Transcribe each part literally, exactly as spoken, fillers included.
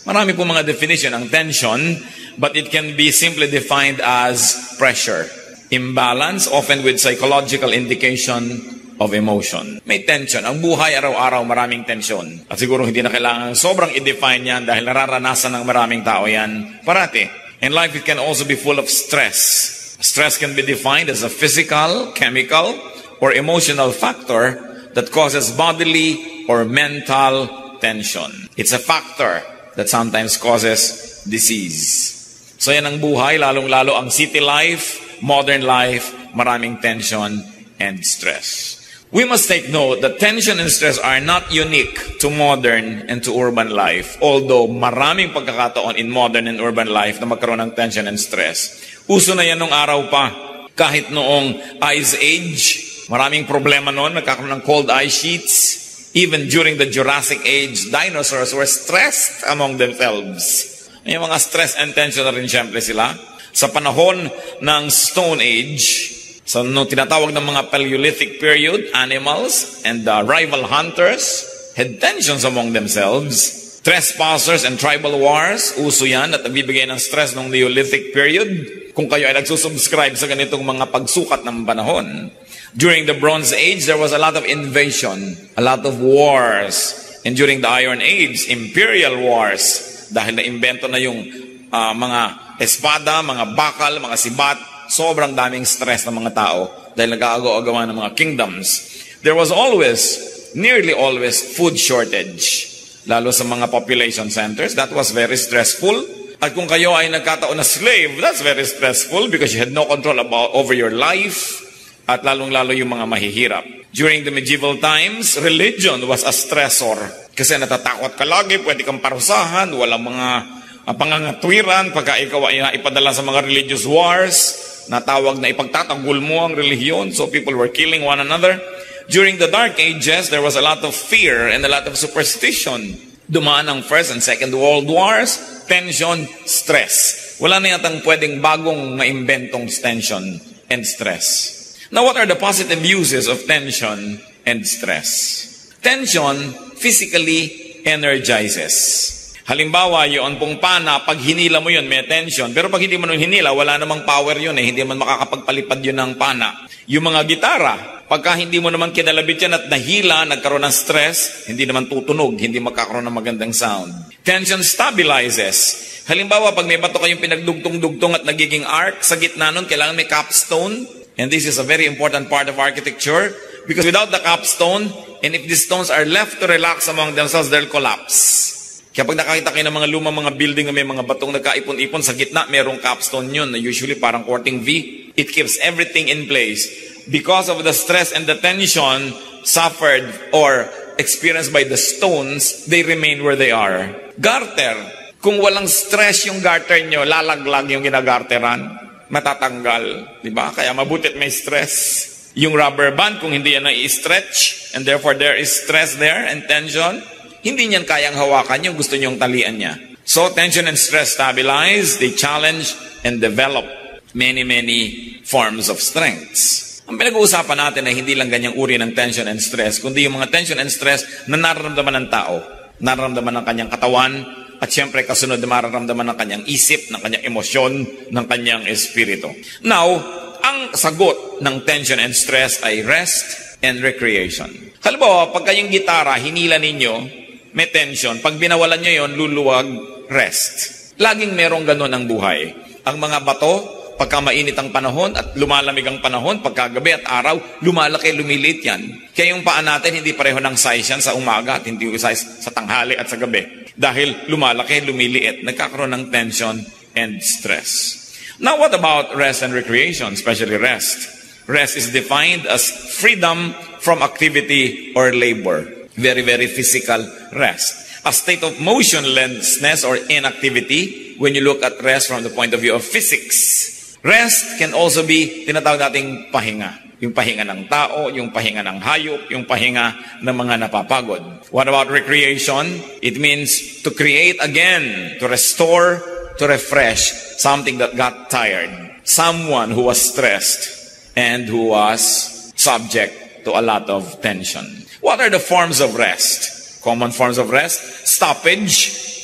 Marami po mga definition ang tension, but it can be simply defined as pressure. Imbalance, often with psychological indication of emotion. May tension. Ang buhay araw-araw maraming tension. At siguro hindi na kailangan sobrang i-define yan dahil nararanasan ng maraming tao yan parati. In life, it can also be full of stress. Stress can be defined as a physical, chemical, or emotional factor that causes bodily or mental tension. It's a factor that sometimes causes disease. So yan ang buhay, lalong-lalo ang city life, modern life, maraming tension and stress. We must take note that tension and stress are not unique to modern and to urban life. Although maraming pagkakataon in modern and urban life na magkaroon ng tension and stress. Uso na yan nung araw pa. Kahit noong Ice Age, maraming problema noon, nagkakaroon ng cold ice sheets. Even during the Jurassic Age, dinosaurs were stressed among themselves. May mga stress and tension na rin siyempre sila. Sa panahon ng Stone Age, so no, tinatawag ng mga Paleolithic period, animals and uh, rival hunters had tensions among themselves. Trespassers and tribal wars, uso yan at nagbibigay ng stress ng Neolithic period. Kung kayo ay nagsusubscribe sa ganitong mga pagsukat ng panahon. During the Bronze Age, there was a lot of invasion, a lot of wars. And during the Iron Age, imperial wars. Dahil na-invento na yung uh, mga espada, mga bakal, mga sibat, sobrang daming stress ng mga tao dahil nag-aagaw-agawan ng mga kingdoms. There was always, nearly always, food shortage. Lalo sa mga population centers, that was very stressful. At kung kayo ay nagkataon na slave, that's very stressful because you had no control about over your life at lalong-lalo yung mga mahihirap. During the medieval times, religion was a stressor. Kasi natatakot ka lagi, pwede kang parusahan, walang mga uh, pangangatwiran, pagka ikaw ay ipadala sa mga religious wars, natawag na ipagtatanggol mo ang relihiyon, so people were killing one another. During the Dark Ages, there was a lot of fear and a lot of superstition. Dumaan ang First and Second World Wars, tension, stress. Wala na yatang pwedeng bagong maimbentong tension and stress. Now, what are the positive uses of tension and stress? Tension physically energizes. Halimbawa, yun pong pana, pag hinila mo yun, may tension. Pero pag hindi mo nung hinila, wala namang power yun eh. Hindi man makakapagpalipad yun ng pana. Yung mga gitara, pagka hindi mo naman kinalabit yan at nahila, nagkaroon ng stress, hindi naman tutunog, hindi magkakaroon ng magandang sound. Tension stabilizes. Halimbawa, pag may bato kayong pinagdugtong-dugtong at nagiging arc, sa gitna nun, kailangan may capstone. And this is a very important part of architecture. Because without the capstone, and if these stones are left to relax among themselves, they'll collapse. Kaya pag nakakita kayo ng mga lumang mga building na may mga batong nagkaipon-ipon, sa gitna merong capstone yun, na usually parang courting V. It keeps everything in place. Because of the stress and the tension suffered or experienced by the stones, they remain where they are. Garter. Kung walang stress yung garter nyo, lalaglag yung ginagarteran, matatanggal. Diba? Kaya mabutit may stress. Yung rubber band, kung hindi yan na-i-stretch, and therefore there is stress there and tension, hindi niyan kayang hawakan yung gusto niyong talian niya. So, tension and stress stabilize, they challenge, and develop many, many forms of strengths. Ang pinag-uusapan natin ay hindi lang ganyang uri ng tension and stress, kundi yung mga tension and stress na nararamdaman ng tao, nararamdaman ng kanyang katawan, at siyempre kasunod na mararamdaman ng kanyang isip, ng kanyang emosyon, ng kanyang espiritu. Now, ang sagot ng tension and stress ay rest and recreation. Halimbawa, pag kayong gitara, hinila ninyo, may tension. Pag binawalan nyo yon, luluwag, rest. Laging merong ganun ang buhay. Ang mga bato, pagka mainit ang panahon at lumalamig ang panahon, pagka gabi at araw, lumalaki, lumiliit yan. Kaya yung paa natin, hindi pareho ng size yan sa umaga at hindi size sa tanghali at sa gabi. Dahil lumalaki, lumiliit, nagkakaroon ng tension and stress. Now, what about rest and recreation, especially rest? Rest is defined as freedom from activity or labor. Very, very physical rest. A state of motionlessness or inactivity when you look at rest from the point of view of physics. Rest can also be tinatawag nating pahinga. Yung pahinga ng tao, yung pahinga ng hayop, yung pahinga ng mga napapagod. What about recreation? It means to create again, to restore, to refresh something that got tired. Someone who was stressed and who was subject to a lot of tension. What are the forms of rest? Common forms of rest: stoppage,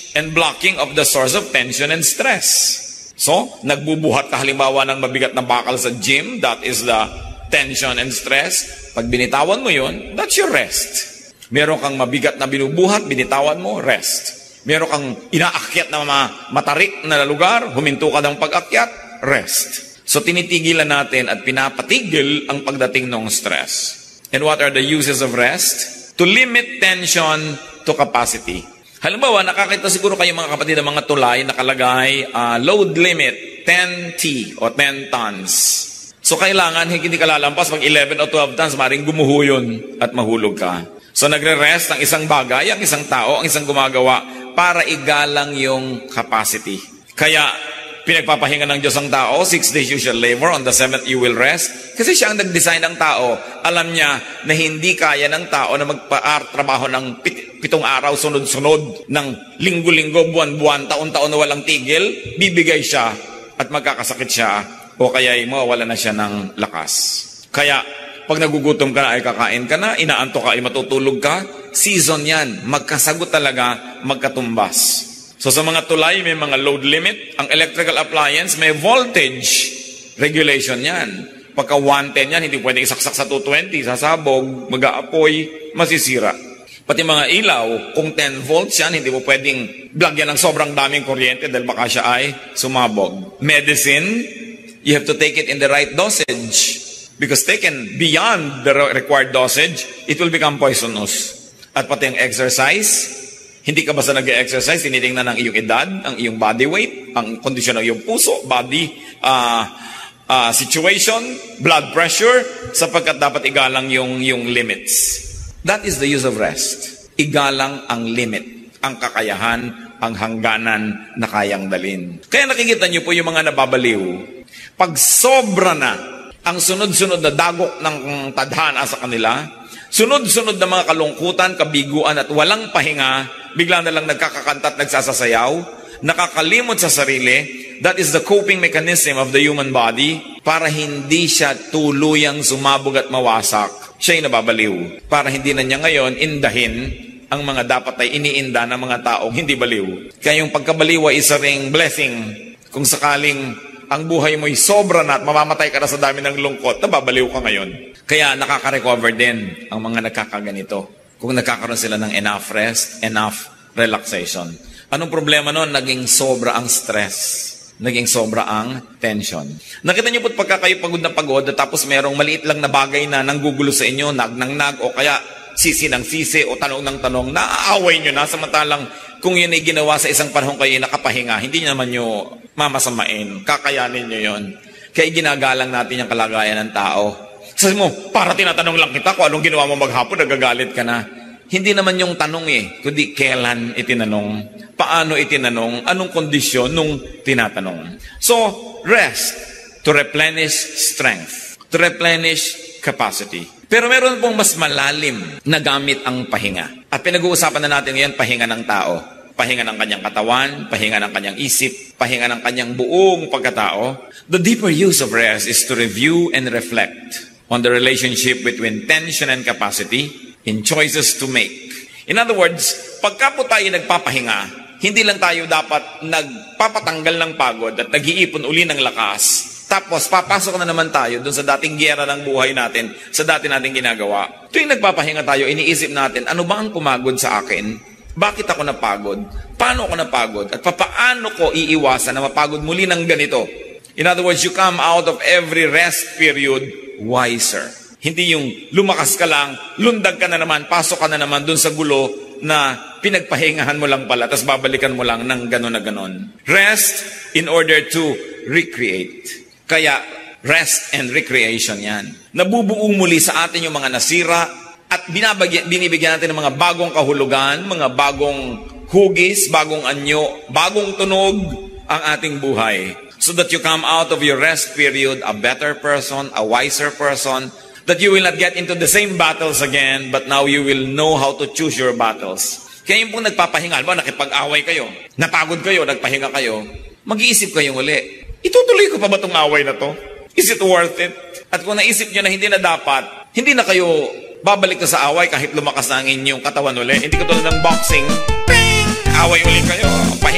and blocking of the source of tension and stress. So, nagbubuhat ka halimbawa ng mabigat na bakal sa gym, that is the tension and stress. Pag binitawan mo yun, that's your rest. Meron kang mabigat na binubuhat, binitawan mo, rest. Meron kang inaakyat na matarik na lugar, huminto ka ng pag-akyat, rest. So, tinitigilan natin at pinapatigil ang pagdating ng stress. And what are the uses of rest? To limit tension to capacity. Halimbawa, nakakita siguro kayo mga kapatid ng mga tulay nakalagay uh, load limit ten T o ten tons. So kailangan hindi ka lalampas pag eleven o twelve tons, maring gumuho yun at mahulog ka. So nagre-rest ang isang bagay, ang isang tao, ang isang gumagawa para igalang yung capacity. Kaya pinagpapahinga ng Diyos ang tao, six days you shall labor, on the seventh you will rest. Kasi siya ang nag-design ng tao. Alam niya na hindi kaya ng tao na magpa-trabaho ng pit pitong araw, sunod-sunod, ng linggo-linggo, buwan-buwan, taon-taon na walang tigil. Bibigay siya at magkakasakit siya o kaya mawawala na siya ng lakas. Kaya pag nagugutom ka na ay kakain ka na, inaantok ka ay matutulog ka, season yan. Magkasagot talaga, magkatumbas. So sa mga tulay, may mga load limit. Ang electrical appliance, may voltage regulation yan. Pagka one ten yan, hindi pwedeng isaksak sa two twenty, sasabog, mag-aapoy, masisira. Pati mga ilaw, kung ten volts yan, hindi mo pwedeng blagyan ng sobrang daming kuryente dahil baka siya ay sumabog. Medicine, you have to take it in the right dosage. Because taken beyond the required dosage, it will become poisonous. At pati ang exercise, hindi ka basta nag-exercise, tinitingnan ang iyong edad, ang iyong body weight, ang kondisyon ng iyong puso, body uh, uh, situation, blood pressure, sapagkat dapat igalang yung, yung limits. That is the use of rest. Igalang ang limit, ang kakayahan, ang hangganan na kayang dalin. Kaya nakikita niyo po yung mga nababaliw. Pag sobra na ang sunod-sunod na dagok ng tadhana sa kanila, sunod-sunod na mga kalungkutan, kabiguan at walang pahinga, bigla na lang nagkakakanta at nagsasasayaw, nakakalimot sa sarili. That is the coping mechanism of the human body para hindi siya tuluyang sumabog at mawasak. Siya'y nababaliw. Para hindi na niya ngayon indahin ang mga dapat ay iniinda ng mga taong hindi baliw. Kaya yung pagkabaliw ay isa ring blessing. Kung sakaling ang buhay mo'y sobra na at mamamatay ka na sa dami ng lungkot, nababaliw ka ngayon. Kaya nakaka-recover din ang mga nagkakaganito. Kung nagkakaroon sila ng enough rest, enough relaxation. Anong problema nun? Naging sobra ang stress. Naging sobra ang tension. Nakita niyo po pagka kayo pagod na pagod at tapos merong maliit lang na bagay na nanggugulo sa inyo, nag nang nag o kaya sisi ng sisi o tanong ng tanong, naaaway nyo na samantalang kung yun ay ginawa sa isang panahon kayo nakapahinga, hindi nyo naman nyo mamasamain. Kakayanin nyo yun. Kaya ginagalang natin yung kalagayan ng tao. Sabi mo, para tinatanong lang kita kung anong ginawa mo maghapon, nagagalit ka na. Hindi naman yung tanong eh, kundi kailan itinanong, paano itinanong, anong kondisyon nung tinatanong. So, rest to replenish strength, to replenish capacity. Pero meron pong mas malalim na gamit ang pahinga. At pinag-uusapan na natin ngayon, pahinga ng tao. Pahinga ng kanyang katawan, pahinga ng kanyang isip, pahinga ng kanyang buong pagkatao. The deeper use of rest is to review and reflect on the relationship between tension and capacity in choices to make. In other words, pagka po tayo nagpapahinga, hindi lang tayo dapat nagpapatanggal ng pagod at nag-iipon uli ng lakas. Tapos, papasok na naman tayo dun sa dating giyera ng buhay natin, sa dati nating ginagawa. Tuwing nagpapahinga tayo, iniisip natin, ano ba ang pumagod sa akin? Bakit ako napagod? Paano ako napagod? At papaano ko iiwasan na mapagod muli ng ganito? In other words, you come out of every rest period wiser. Hindi yung lumakas ka lang, lundag ka na naman, pasok ka na naman dun sa gulo na pinagpahingahan mo lang pala, tapos babalikan mo lang ng gano'n na gano'n. Rest in order to recreate. Kaya, rest and recreation yan. Nabubuo muli sa atin yung mga nasira at binabagyan, binibigyan natin ng mga bagong kahulugan, mga bagong hugis, bagong anyo, bagong tunog ang ating buhay. So that you come out of your rest period a better person, a wiser person, that you will not get into the same battles again, but now you will know how to choose your battles. Kaya yung pong nagpapahinga, ba, nakipag-away kayo, napagod kayo, nagpahinga kayo, mag-iisip kayo uli, itutuloy ko pa ba itong away na to? Is it worth it? At kung naisip nyo na hindi na dapat, hindi na kayo babalik na sa away kahit lumakas na ang inyong katawan uli. Hindi katulad ng boxing, ping! Away uli kayo.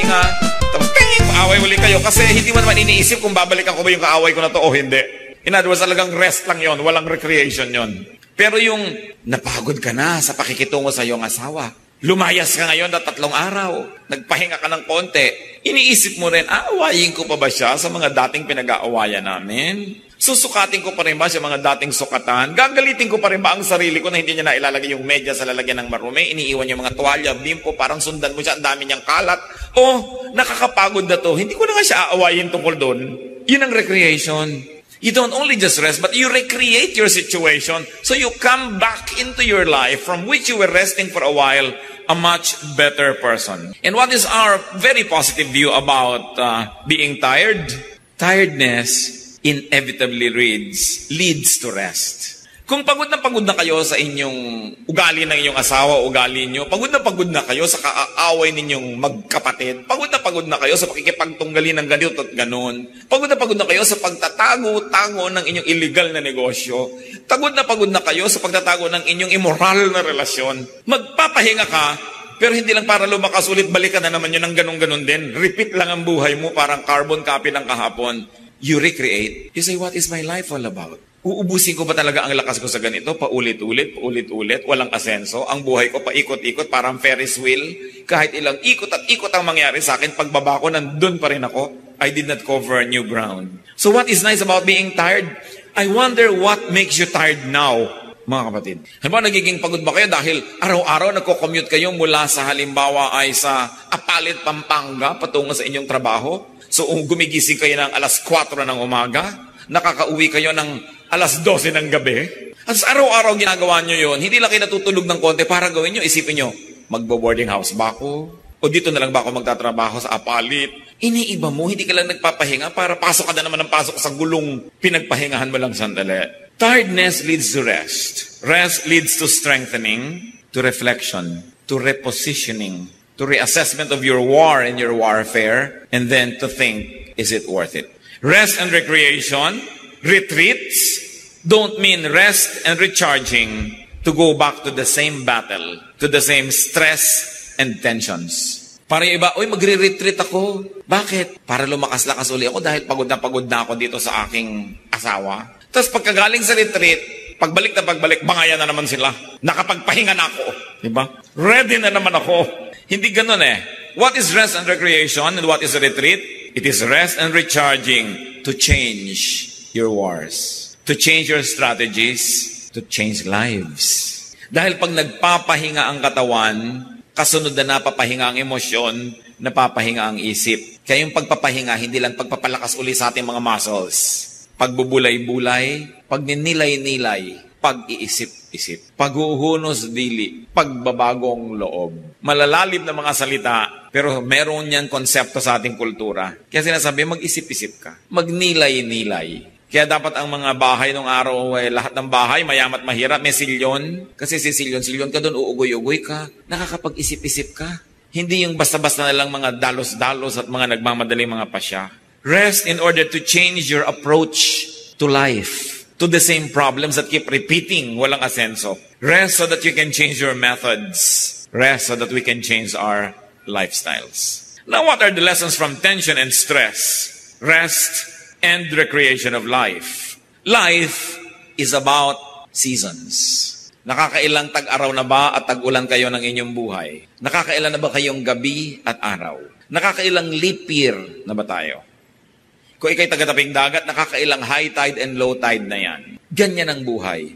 pahinga, tapos ting, paaway uli kayo kasi hindi mo naman iniisip kung babalikan ko ba yung kaaway ko na to o hindi. In other words, talagang rest lang yon, walang recreation yon. Pero yung napagod ka na sa pakikitungo sa iyong asawa, lumayas ka ngayon na tatlong araw, nagpahinga ka ng konti, iniisip mo rin, aawayin ko pa ba siya sa mga dating pinag-aawayan namin? Susukatin ko pa rin ba sa mga dating sukatan? Gagalitin ko pa rin ba ang sarili ko na hindi niya na ilalagay yung media sa lalagyan ng marumi? Iniiwan niya mga tuwalya, bimpo, parang sundan mo siya, ang dami niyang kalat. Oh, nakakapagod na to. Hindi ko na nga siya aawayin tungkol doon. Yun ang recreation. You don't only just rest, but you recreate your situation. So you come back into your life from which you were resting for a while, a much better person. And what is our very positive view about uh, being tired? Tiredness inevitably leads, leads to rest. Kung pagod na pagod na kayo sa inyong ugali ng inyong asawa, ugali nyo, pagod na pagod na kayo sa kaaway ninyong magkapatid, pagod na pagod na kayo sa pakikipagtunggali ng ganito at ganon, pagod na pagod na kayo sa pagtatago-tago ng inyong illegal na negosyo, pagod na pagod na kayo sa pagtatago ng inyong immoral na relasyon, magpapahinga ka, pero hindi lang para lumakas ulit, balikan na naman yun ng ganon-ganon din. Repeat lang ang buhay mo, parang carbon copy ng kahapon. You recreate. You say, what is my life all about? Uubusin ko ba talaga ang lakas ko sa ganito? Paulit-ulit, paulit-ulit, walang asenso. Ang buhay ko paikot-ikot, parang Ferris wheel. Kahit ilang ikot at ikot ang mangyari sa akin, pagbaba ko, nandun pa rin ako. I did not cover new ground. So what is nice about being tired? I wonder what makes you tired now, mga kapatid. Halimbawa, nagiging pagod ba kayo dahil araw-araw nagko-commute kayo mula sa halimbawa ay sa Apalit, Pampanga, patungo sa inyong trabaho? So, gumigising kayo ng alas kwatro ng umaga, nakakauwi kayo ng alas dose ng gabi. At sa araw-araw ginagawa nyo yun, hindi lang kayo natutulog ng konti para gawin nyo, isipin nyo, magbo-boarding house ba ako? O dito na lang ba ako magtatrabaho sa Apalit? Iniiba mo, hindi ka lang nagpapahinga para pasok ka na naman ng pasok sa gulong pinagpahingahan mo lang sandali. Tiredness leads to rest. Rest leads to strengthening, to reflection, to repositioning, to reassessment of your war and your warfare, and then to think, is it worth it? Rest and recreation, retreats, don't mean rest and recharging to go back to the same battle, to the same stress and tensions. Para yung iba, uy, magre-retreat ako. Bakit? Para lumakas-lakas uli ako dahil pagod na pagod na ako dito sa aking asawa. Tapos pagkagaling sa retreat, pagbalik na pagbalik, bangayan na naman sila. Nakapagpahinga na ako. Diba? Ready na naman ako. Hindi ganun eh. What is rest and recreation and what is a retreat? It is rest and recharging to change your wars, to change your strategies, to change lives. Dahil pag nagpapahinga ang katawan, kasunod na napapahinga ang emosyon, napapahinga ang isip. Kaya yung pagpapahinga, hindi lang pagpapalakas uli sa ating mga muscles. Pagbubulay-bulay, pagninilay-nilay, pag-iisip-isip, paghuhunos dili, pagbabagong loob. Malalalim na mga salita, pero meron niyang konsepto sa ating kultura. Kaya sinasabi, mag-isip-isip ka. Magnilay-nilay. Kaya dapat ang mga bahay nung araw, eh, lahat ng bahay, mayamat mahirap, may silyon. Kasi si silyon-silyon ka doon, uugoy-ugoy ka. Nakakapag-isip-isip ka. Hindi yung basta-basta na lang mga dalos-dalos at mga nagmamadaling mga pasya. Rest in order to change your approach to life, to the same problems that keep repeating, walang asenso. Rest so that you can change your methods. Rest so that we can change our lifestyles. Now, what are the lessons from tension and stress? Rest and recreation of life. Life is about seasons. Nakakailang tag-araw na ba at tag-ulan kayo ng inyong buhay? Nakakailan na ba kayong gabi at araw? Nakakailang leap year na ba tayo? Kung ikay taga-taping dagat, nakakailang high tide and low tide na yan. Ganyan ang buhay.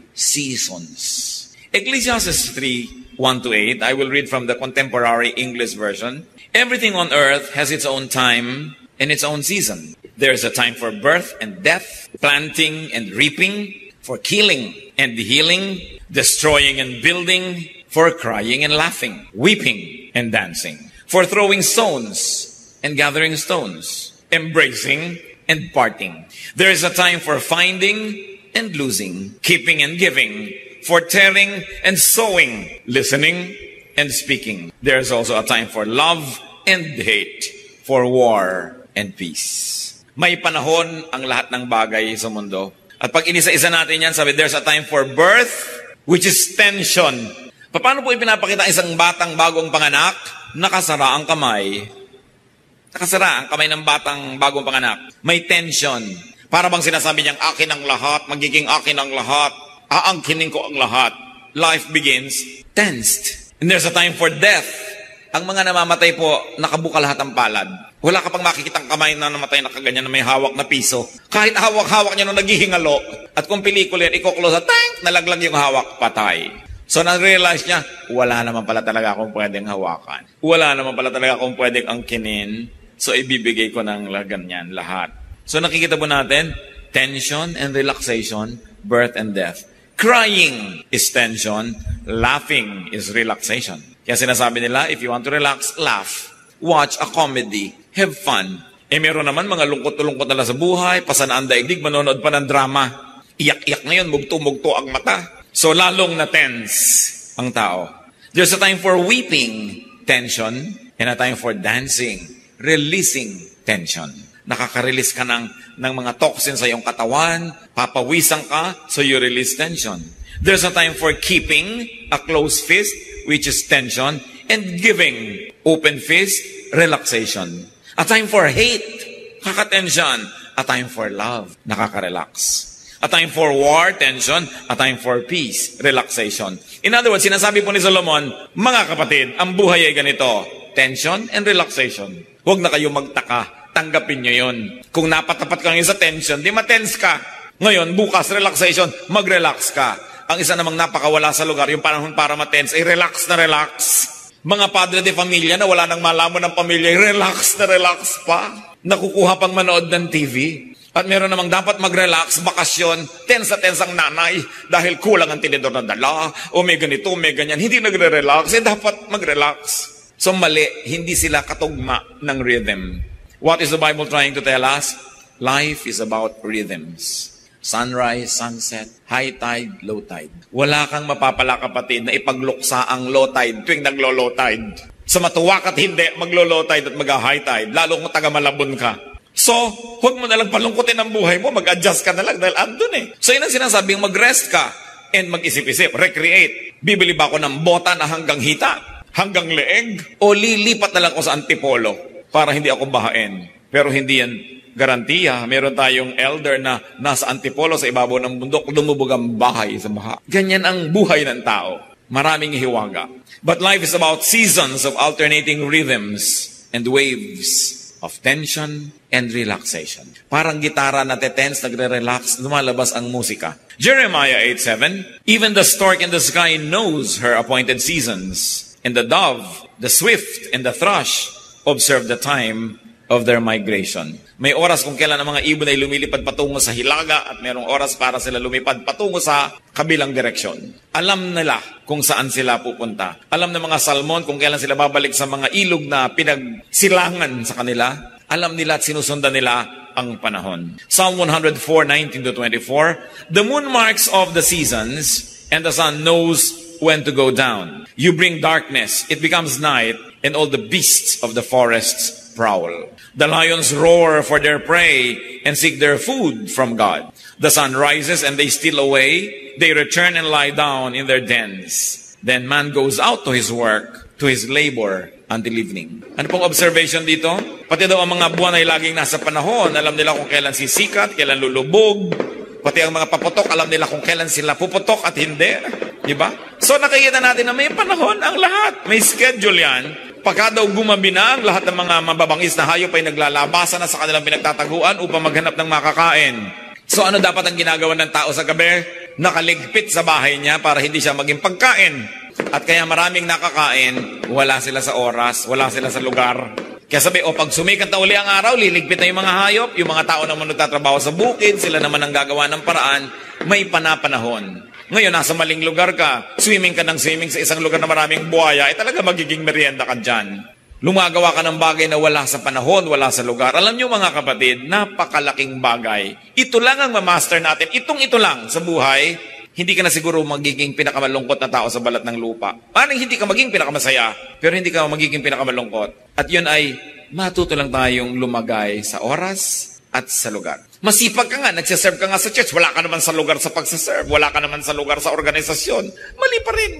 Seasons. Ecclesiastes three, one to eight, I will read from the contemporary English version. Everything on earth has its own time and its own season. There is a time for birth and death, planting and reaping, for killing and healing, destroying and building, for crying and laughing, weeping and dancing, for throwing stones and gathering stones, embracing and parting. There is a time for finding and losing, keeping and giving, for tearing and sowing, listening and speaking. There is also a time for love and hate, for war and peace. May panahon ang lahat ng bagay sa mundo. At pag inisa-isa natin yan, sabi, there's a time for birth, which is tension. Paano po ipinapakita isang batang bagong panganak? Nakasara ang kamay. Nakasara ang kamay ng batang bagong panganak. May tension. Para bang sinasabi niyang akin ang lahat, magiging akin ang lahat, aangkinin ko ang lahat. Life begins tensed. And there's a time for death. Ang mga namamatay po, nakabuka lahat ang palad. Wala ka pang makikitang kamay na namatay na kaganyan na may hawak na piso. Kahit hawak-hawak niya nung naghihingalo, at kung pelikula yan, iko-close sa tank, nalaglag yung hawak, patay. So na-realize niya, wala naman pala talaga akong pwedeng hawakan. Wala naman pala talaga akong pwedeng angkinin. So ibibigay ko ng ganyan lahat. So nakikita po natin, tension and relaxation, birth and death. Crying is tension, laughing is relaxation. Kaya sinasabi nila, if you want to relax, laugh. Watch a comedy. Have fun. Eh meron naman mga lungkot-lungkot na sa buhay, pasanaan daigdig, manonood pa ng drama. Iyak-iyak ngayon, mugto-mugto ang mata. So lalong na tense ang tao. There's a time for weeping, tension, and a time for dancing, releasing tension. Nakaka-release ka ng, ng mga toxins sa iyong katawan, papawisan ka, so you release tension. There's a time for keeping a closed fist, which is tension, and giving open fist, relaxation. A time for hate, kaka-tension. A time for love, nakaka-relax. A time for war, tension. A time for peace, relaxation. In other words, sinasabi po ni Solomon, mga kapatid, ang buhay ay ganito, tension and relaxation. Huwag na kayo magtaka, tanggapin nyo yun. Kung napatapat ka ngayon sa tension, di matense ka. Ngayon, bukas, relaxation, mag-relax ka. Ang isa namang napakawala sa lugar, yung panahon para matense, ay relax na relax. Mga padre de familia na wala nang malaman ng pamilya, ay relax na relax pa. Nakukuha pang manood ng T V. At meron namang dapat mag-relax, bakasyon, tense na tense ang nanay, dahil kulang ang tinidor na dala, o may ganito, may ganyan, hindi nagre-relax, eh dapat mag-relax. So mali, hindi sila katugma ng rhythm. What is the Bible trying to tell us? Life is about rhythms. Sunrise, sunset, high tide, low tide. Wala kang mapapala kapatid na ipagluksa ang low tide tuwing naglo-low tide. Sa matuwak at hindi, maglo-low tide at mag-high tide, lalo kung taga-Malabon ka. So, huwag mo nalang palungkutin ang buhay mo, mag-adjust ka na lang dahil andun eh. So yun ang sinasabing mag-rest ka and mag-isip-isip, recreate. Bibili ba ako ng bota na hanggang hita, hanggang leeg, o lilipat na lang ako sa antipolo para hindi ako bahain? Pero hindi yan garantiya. Meron tayong elder na nasa antipolo sa ibabaw ng bundok, lumubog ang bahay sa baha. Ganyan ang buhay ng tao. Maraming hiwaga. But life is about seasons of alternating rhythms and waves of tension and relaxation. Parang gitara na te-tense, nagre-relax, lumalabas ang musika. Jeremiah eight seven, even the stork in the sky knows her appointed seasons, and the dove, the swift, and the thrush observe the time of their migration. May oras kung kailan ang mga ibon ay lumilipad patungo sa hilaga at mayroong oras para sila lumipad patungo sa kabilang direksyon. Alam nila kung saan sila pupunta. Alam ng mga salmon kung kailan sila babalik sa mga ilog na pinagsilangan sa kanila. Alam nila at sinusundan nila ang panahon. Psalm one oh four, nineteen to twenty-four, the moon marks of the seasons and the sun knows when to go down. You bring darkness, it becomes night, and all the beasts of the forests prowl. The lions roar for their prey and seek their food from God. The sun rises and they steal away. They return and lie down in their dens. Then man goes out to his work, to his labor, until evening. Ano pong observation dito? Pati daw ang mga buwan ay laging nasa panahon. Alam nila kung kailan sisikat, kailan lulubog. Pati ang mga paputok, alam nila kung kailan sila puputok at hindi. Diba? So nakikita natin na may panahon ang lahat. May schedule yan. Pagka daw gumabi na ang lahat ng mga mababangis na hayop ay naglalabasan na sa kanilang pinagtataguan upang maghanap ng makakain. So ano dapat ang ginagawa ng tao sa gabi? Nakaligpit sa bahay niya para hindi siya maging pagkain. At kaya maraming nakakain, wala sila sa oras, wala sila sa lugar. Kaya sabi, o pag sumikat na uli ang araw, liligpit na yung mga hayop, yung mga tao naman nagtatrabaho sa bukid, sila naman ang gagawa ng paraan, may panapanahon. Ngayon, nasa maling lugar ka, swimming ka ng swimming sa isang lugar na maraming buhaya, eh talaga magiging merienda ka dyan. Lumagawa ka ng bagay na wala sa panahon, wala sa lugar. Alam nyo mga kapatid, napakalaking bagay. Ito lang ang mamaster natin. Itong ito lang sa buhay, hindi ka na siguro magiging pinakamalungkot na tao sa balat ng lupa. Parang hindi ka magiging pinakamasaya, pero hindi ka magiging pinakamalungkot. At yun ay, matuto lang tayong lumagay sa oras at sa lugar. Masipag ka nga, nagsiserve ka nga sa church, wala ka naman sa lugar sa pagsiserve, wala ka naman sa lugar sa organisasyon, mali pa rin.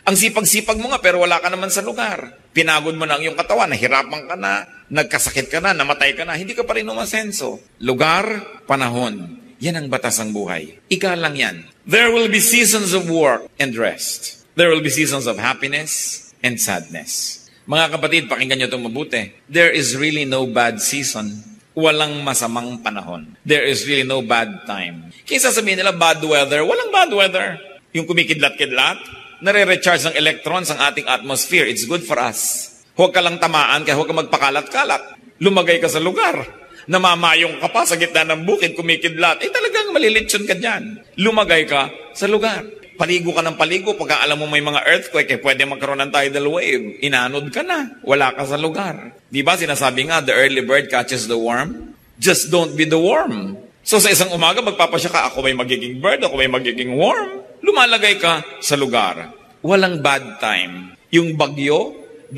Ang sipag-sipag mo nga pero wala ka naman sa lugar. Pinagod mo na ang iyong katawan, nahirapan ka na, nagkasakit ka na, namatay ka na, hindi ka pa rin umasenso. Lugar, panahon. Yan ang batas ng buhay. Ika lang yan. There will be seasons of work and rest. There will be seasons of happiness and sadness. Mga kapatid, pakinggan nyo itong mabuti. There is really no bad season. Walang masamang panahon. There is really no bad time. Kaya sasabihin nila, bad weather. Walang bad weather. Yung kumikidlat-kidlat, nare-recharge ng electrons ang ating atmosphere. It's good for us. Huwag ka lang tamaan, kaya huwag ka magpakalat-kalat. Lumagay ka sa lugar. Namamayong ka pa sa gitna ng bukid, kumikidlat. Eh talagang malilitsyon ka dyan. Lumagay ka sa lugar. Paligo ka ng paligo. Pagka alam mo may mga earthquake, eh pwede magkaroon ng tidal wave. Inanod ka na. Wala ka sa lugar. Di ba sinasabi nga, the early bird catches the worm? Just don't be the worm. So sa isang umaga, magpapasya ka, ako may magiging bird, ako may magiging worm. Lumalagay ka sa lugar. Walang bad time. Yung bagyo,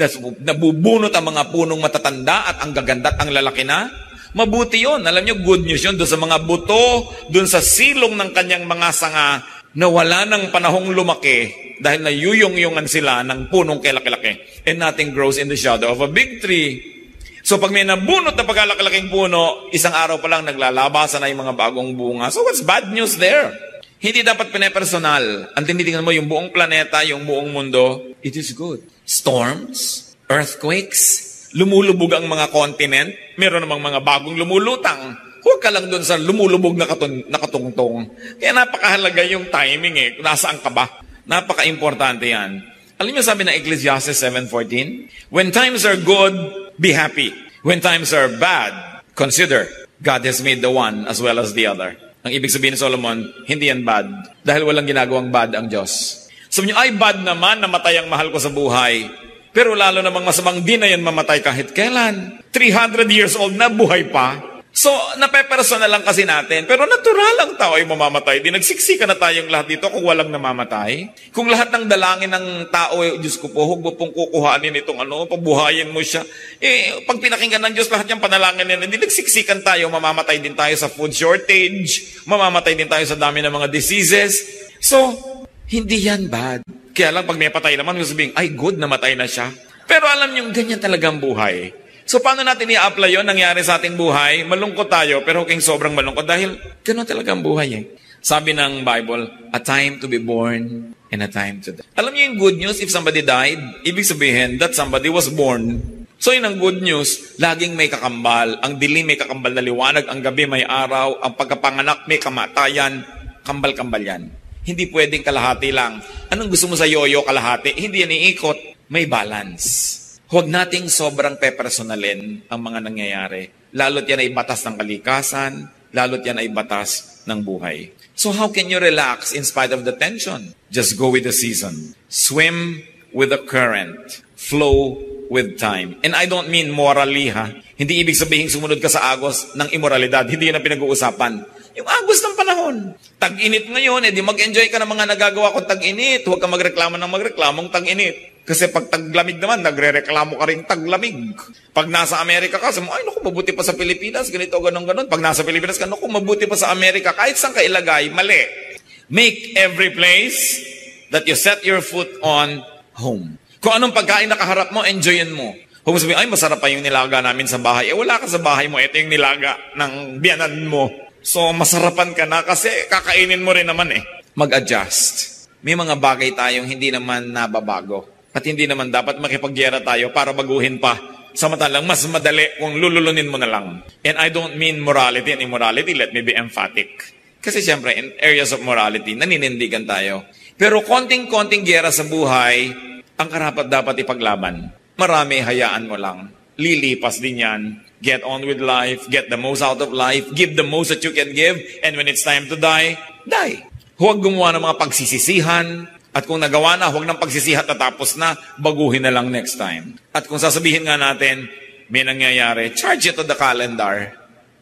nabubunot ang mga punong matatanda at ang gaganda at ang lalaki na, mabuti yun. Alam nyo, good news yun. Doon sa mga buto, doon sa silong ng kanyang mga sanga, na wala ng panahong lumaki dahil nayuyong-yungan sila ng punong kalaki-laki. And nothing grows in the shadow of a big tree. So pag may nabunot na pagkalaki-laking puno, isang araw pa lang naglalabasan na yung mga bagong bunga. So what's bad news there? Hindi dapat pinepersonal. Ang tinitingnan mo, yung buong planeta, yung buong mundo, it is good. Storms, earthquakes, lumulubog ang mga kontinent, meron namang mga bagong lumulutang. Huwag ka lang doon sa lumulubog na, katun- na katungtong. Kaya napakahalaga yung timing eh. Nasaan ka ba? Napaka-importante yan. Alam niyo sabi ng Ecclesiastes seven fourteen? When times are good, be happy. When times are bad, consider God has made the one as well as the other. Ang ibig sabihin ni Solomon, hindi yan bad. Dahil walang ginagawang bad ang Diyos. Sabi niyo, ay bad naman, namatay ang mahal ko sa buhay. Pero lalo namang masamang di na yan mamatay kahit kailan. three hundred years old na, buhay pa. So, napepersonal lang kasi natin. Pero natural lang tao ay mamamatay. Di nagsiksika na tayong lahat dito kung walang namamatay. Kung lahat ng dalangin ng tao, eh, Diyos ko po, huwag mo pong kukuhanin itong ano, pabuhayin mo siya. Eh, pag pinakinggan ng Diyos lahat yung panalangin nila, hindi nagsiksikan tayo, mamamatay din tayo sa food shortage, mamamatay din tayo sa dami ng mga diseases. So, hindi yan bad. Kaya lang pag may patay naman, sabihin, ay good, namatay na siya. Pero alam niyo, ganyan talagang buhay. So, paano natin i-apply yun? Nangyari sa ating buhay, malungkot tayo, pero huwag sobrang malungkot dahil gano'n talagang buhay eh. Sabi ng Bible, a time to be born and a time to die. Alam niyo yung good news, if somebody died, ibig sabihin that somebody was born. So, yun ang good news, laging may kakambal. Ang dilim may kakambal na liwanag, ang gabi may araw, ang pagkapanganak may kamatayan, kambal-kambal yan. Hindi pwedeng kalahati lang. Anong gusto mo sa yoyo kalahati? Hindi yan iikot. May balance. Huwag nating sobrang pepersonalin ang mga nangyayari. Lalo't yan ay batas ng kalikasan, lalo't yan ay batas ng buhay. So how can you relax in spite of the tension? Just go with the season. Swim with the current. Flow with time. And I don't mean morally, ha? Hindi ibig sabihin sumunod ka sa agos ng immoralidad. Hindi yun ang pinag-uusapan. Yung agos ng panahon. Tag-init ngayon, edi mag-enjoy ka ng mga nagagawa kung tag-init. Huwag ka magreklamo ng magreklamong tag-init. Kasi pag taglamig naman, nagre-reklamo ka rin taglamig. Pag nasa Amerika ka, sabi mo, ay naku, mabuti pa sa Pilipinas, ganito, ganun, ganun. Pag nasa Pilipinas ka, naku, mabuti pa sa Amerika. Kahit saan ka ilagay, mali. Make every place that you set your foot on home. Kung anong pagkain nakaharap mo, enjoyin mo. Huwag mo sabihin, ay masarap pa yung nilaga namin sa bahay. Eh wala ka sa bahay mo, ito yung nilaga ng biyanan mo. So masarapan ka na kasi kakainin mo rin naman eh. Mag-adjust. May mga bagay tayong hindi naman nababago. At hindi naman dapat makipagyera tayo para baguhin pa. Samantalang mas madali kung lululunin mo na lang. And I don't mean morality and immorality. Let me be emphatic. Kasi siyempre, in areas of morality, naninindigan tayo. Pero konting-konting gyera sa buhay, ang karapat dapat ipaglaban. Marami, hayaan mo lang. Lilipas din yan. Get on with life. Get the most out of life. Give the most that you can give. And when it's time to die, die. Huwag gumawa ng mga pagsisisihan. At kung nagawa na, huwag ng pagsisihat na tapos na, baguhin na lang next time. At kung sasabihin nga natin, may nangyayari, charge it to the calendar.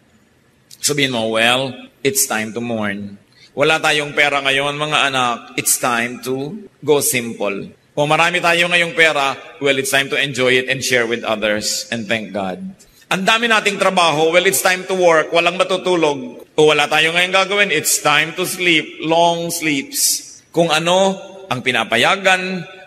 Sabihin mo, well, it's time to mourn. Wala tayong pera ngayon, mga anak, it's time to go simple. Kung marami tayo ngayong pera, well, it's time to enjoy it and share with others and thank God. Ang dami nating trabaho, well, it's time to work, walang matutulog. Kung wala tayo ngayong gagawin, it's time to sleep, long sleeps. Kung ano ang pinapayagan,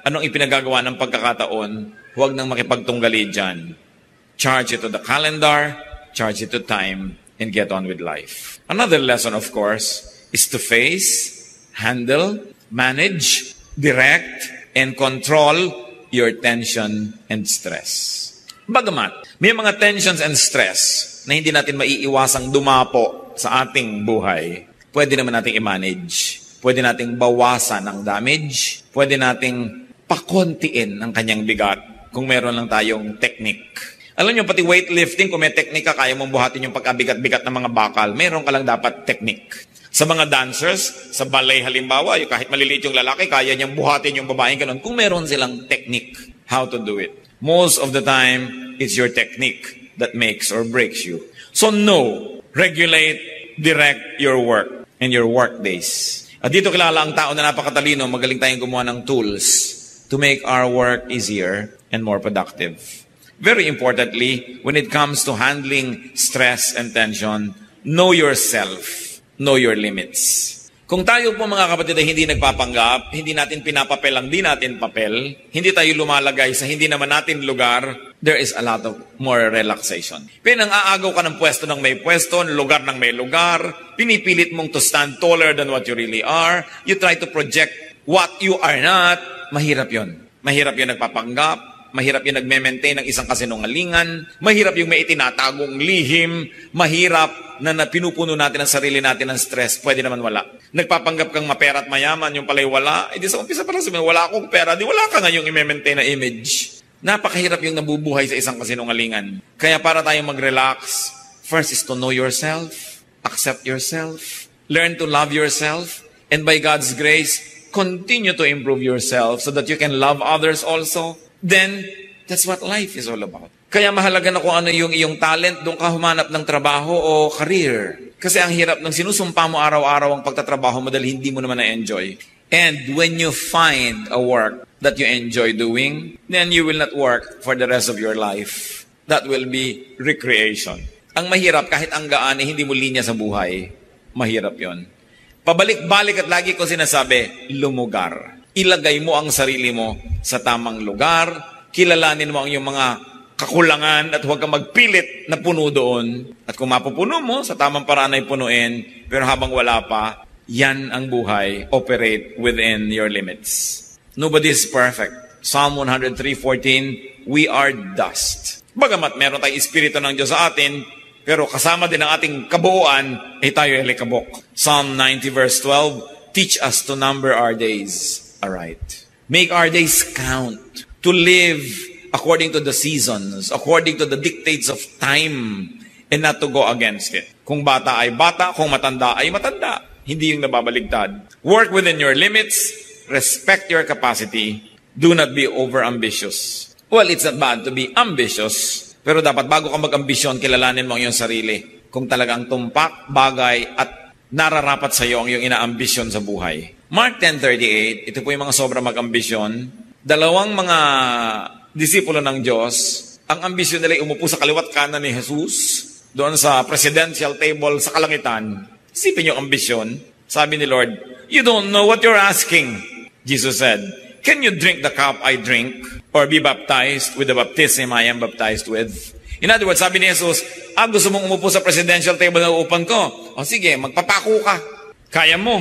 anong ipinagagawa ng pagkakataon, huwag nang makipagtunggali dyan. Charge it to the calendar, charge it to time, and get on with life. Another lesson, of course, is to face, handle, manage, direct, and control your tension and stress. Bagamat, may mga tensions and stress na hindi natin maiiwasang dumapo sa ating buhay, pwede naman nating i-manage. Pwede nating bawasan ang damage. Pwede nating pakontiin ang kanyang bigat kung meron lang tayong technique. Alam nyo, pati weightlifting, kung may technique ka, kaya mong buhatin yung pagkabigat-bigat ng mga bakal, meron ka lang dapat technique. Sa mga dancers, sa ballet halimbawa, yung kahit maliliit yung lalaki, kaya niyang buhatin yung babaeng ganun, kung meron silang technique how to do it. Most of the time, it's your technique that makes or breaks you. So know, regulate, direct your work and your work days. At dito kilala ang tao na napakatalino, magaling tayong gumawa ng tools to make our work easier and more productive. Very importantly, when it comes to handling stress and tension, know yourself, know your limits. Kung tayo po mga kapatid ay hindi nagpapanggap, hindi natin pinapapel ang di natin papel, hindi tayo lumalagay sa hindi naman natin lugar, there is a lot of more relaxation. Pinang-aagaw ka ng pwesto ng may pwesto, lugar ng may lugar, pinipilit mong to stand taller than what you really are, you try to project what you are not, mahirap yon. Mahirap yung nagpapanggap, mahirap yung nagme-maintain ng isang kasinungalingan, mahirap yung may itinatagong lihim, mahirap na, na pinupuno natin ang sarili natin ng stress, pwede naman wala. Nagpapanggap kang mapera at mayaman, yung pala'y wala, eh di sa umpisa parang sabihin, wala akong pera, di wala ka ngayong i-maintain na image. Napakahirap yung nabubuhay sa isang kasinungalingan. Kaya para tayong mag-relax, first is to know yourself, accept yourself, learn to love yourself, and by God's grace, continue to improve yourself so that you can love others also. Then, that's what life is all about. Kaya mahalaga na kung ano yung iyong talent, doon ka humanap ng trabaho o career. Kasi ang hirap ng sinusumpa mo araw-araw ang pagtatrabaho mo dahil hindi mo naman na-enjoy. And when you find a work that you enjoy doing, then you will not work for the rest of your life. That will be recreation. Ang mahirap, kahit ang gaan, eh, hindi mo linya sa buhay. Mahirap yon. Pabalik-balik at lagi ko sinasabi, lumugar. Ilagay mo ang sarili mo sa tamang lugar, kilalanin mo ang iyong mga kakulangan at huwag kang magpilit na puno doon. At kung mapupuno mo, sa tamang paraan ay punuin, pero habang wala pa, yan ang buhay, operate within your limits. Nobody is perfect. Psalm one oh three fourteen, we are dust. Bagamat meron tayong espiritu ng Diyos sa atin, pero kasama din ang ating kabuuan, ay tayo ay likabok. Psalm ninety verse twelve, teach us to number our days aright. Make our days count. To live according to the seasons, according to the dictates of time, and not to go against it. Kung bata ay bata, kung matanda ay matanda. Hindi yung nababaligtad. Work within your limits, respect your capacity, do not be over-ambitious. Well, it's not bad to be ambitious, pero dapat bago ka mag-ambisyon, kilalanin mo ang iyong sarili. Kung talagang tumpak, bagay, at nararapat sa iyo ang iyong inaambisyon sa buhay. Mark ten thirty-eight, ito po yung mga sobra mag-ambisyon. Dalawang mga disipulo ng Diyos, ang ambisyon nila ay umupo sa kaliwat kanan ni Jesus, doon sa presidential table sa kalangitan. Isipin yung ambisyon. Sabi ni Lord, you don't know what you're asking. Jesus said, can you drink the cup I drink? Or be baptized with the baptism I am baptized with? In other words, sabi ni Jesus, ah, gusto mong umupo sa presidential table na uupan ko? O sige, magpapako ka. Kaya mo.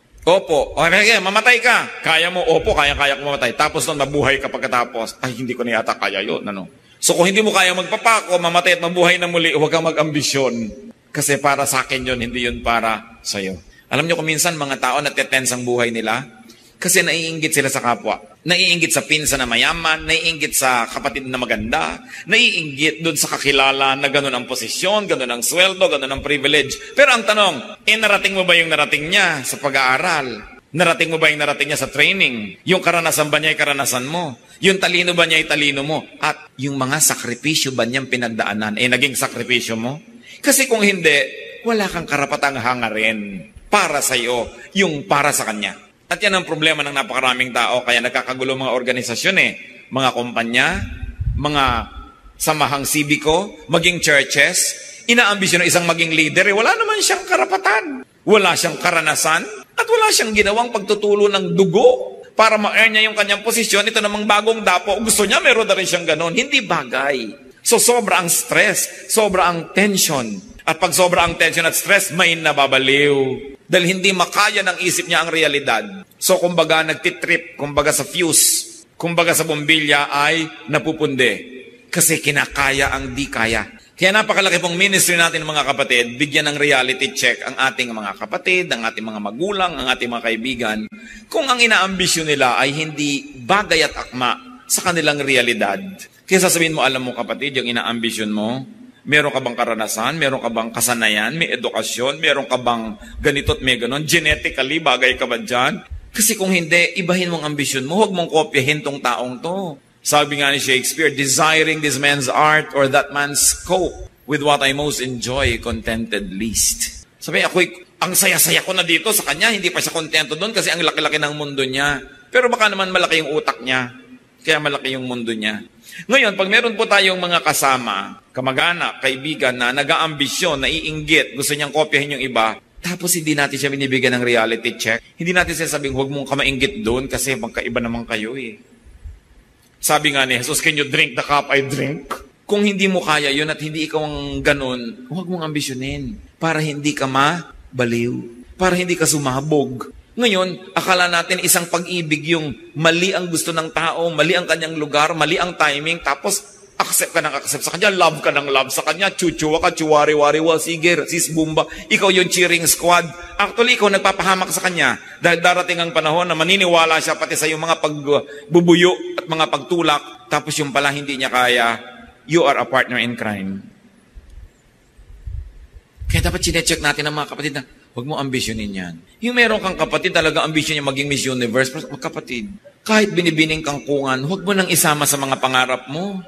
Opo. O kaya, mamatay ka. Kaya mo. Opo, kaya-kaya ko mamatay. Tapos nun, mabuhay ka pagkatapos. Ay, hindi ko na yata kaya yun. Ano? So kung hindi mo kaya magpapako, mamatay at mabuhay na muli, huwag kang mag-ambisyon. Kasi para sa akin yun, hindi yun para sa'yo. Alam niyo kung minsan, mga tao natetense ang buhay nila, kasi naiinggit sila sa kapwa. Naiinggit sa pinsa na mayaman, naiinggit sa kapatid na maganda, naiinggit doon sa kakilala na ganun ang posisyon, ganun ang sweldo, ganun ang privilege. Pero ang tanong, eh narating mo ba yung narating niya sa pag-aaral? Narating mo ba yung narating niya sa training? Yung karanasan ba niya ay karanasan mo? Yung talino ba niya ay talino mo? At yung mga sakripisyo ba niyang pinagdaanan, eh naging sakripisyo mo? Kasi kung hindi, wala kang karapatang hangarin para sa iyo, yung para sa kanya. At yan ang problema ng napakaraming tao, kaya nagkakagulo mga organisasyon eh, mga kumpanya, mga samahang sibiko, maging churches, inaambisyon ng isang maging leader, eh, wala naman siyang karapatan. Wala siyang karanasan, at wala siyang ginawang pagtutulo ng dugo para ma-earn niya yung kanyang posisyon, ito namang bagong dapo, gusto niya, meron na rin siyang ganon. Hindi bagay. So, sobra ang stress, sobra ang tension. At pag sobra ang tension at stress, may nababaliw. Dahil hindi makaya ng isip niya ang realidad. So, kumbaga, nagtitrip, kumbaga sa fuse, kumbaga sa bombilya ay napupundi. Kasi kinakaya ang di kaya. Kaya napakalaki pong ministry natin mga kapatid, bigyan ng reality check ang ating mga kapatid, ang ating mga magulang, ang ating mga kaibigan, kung ang inaambisyon nila ay hindi bagay at akma sa kanilang realidad. Kaya sasabihin mo, alam mo kapatid, yung inaambisyon mo, meron ka bang karanasan, meron ka bang kasanayan, may edukasyon, meron ka bang ganito at may ganon, genetically, bagay ka ba dyan? Kasi kung hindi, ibahin mong ambisyon mo, huwag mong kopyahin tong taong to. Sabi nga ni Shakespeare, desiring this man's art or that man's cope with what I most enjoy, contented least. Sabi, ako, ang saya-saya ko na dito sa kanya, hindi pa siya kontento doon kasi ang laki-laki ng mundo niya. Pero baka naman malaki yung utak niya, kaya malaki yung mundo niya. Ngayon, pag meron po tayong mga kasama, kamag-anak, kaibigan na nag-aambisyon, naiinggit, gusto niyang kopyahin yung iba, tapos hindi natin siya binibigyan ng reality check, hindi natin siya sabing, huwag mong kamainggit doon kasi magkaiba naman kayo eh. Sabi nga ni Jesus, can you drink the cup I drink? Kung hindi mo kaya yun at hindi ikaw ang ganun, huwag mong ambisyonin para hindi ka mabaliw, para hindi ka sumabog. Ngayon, akala natin isang pag-ibig yung mali ang gusto ng tao, mali ang kanyang lugar, mali ang timing, tapos accept ka ng accept sa kanya, love ka ng love sa kanya, chuchuwa ka, chuwari-wari-wa, sige, sis bumba, ikaw yung cheering squad. Actually, ikaw nagpapahamak sa kanya dahil darating ang panahon na maniniwala siya pati sa yung mga pagbubuyo at mga pagtulak, tapos yung pala hindi niya kaya, you are a partner in crime. Kaya dapat sinecheck natin ang mga kapatid na, huwag mo ambisyonin yan. Yung meron kang kapatid, talaga ambisyon niya maging Miss Universe, pero kapatid, kahit binibining kang kungan, huwag mo nang isama sa mga pangarap mo.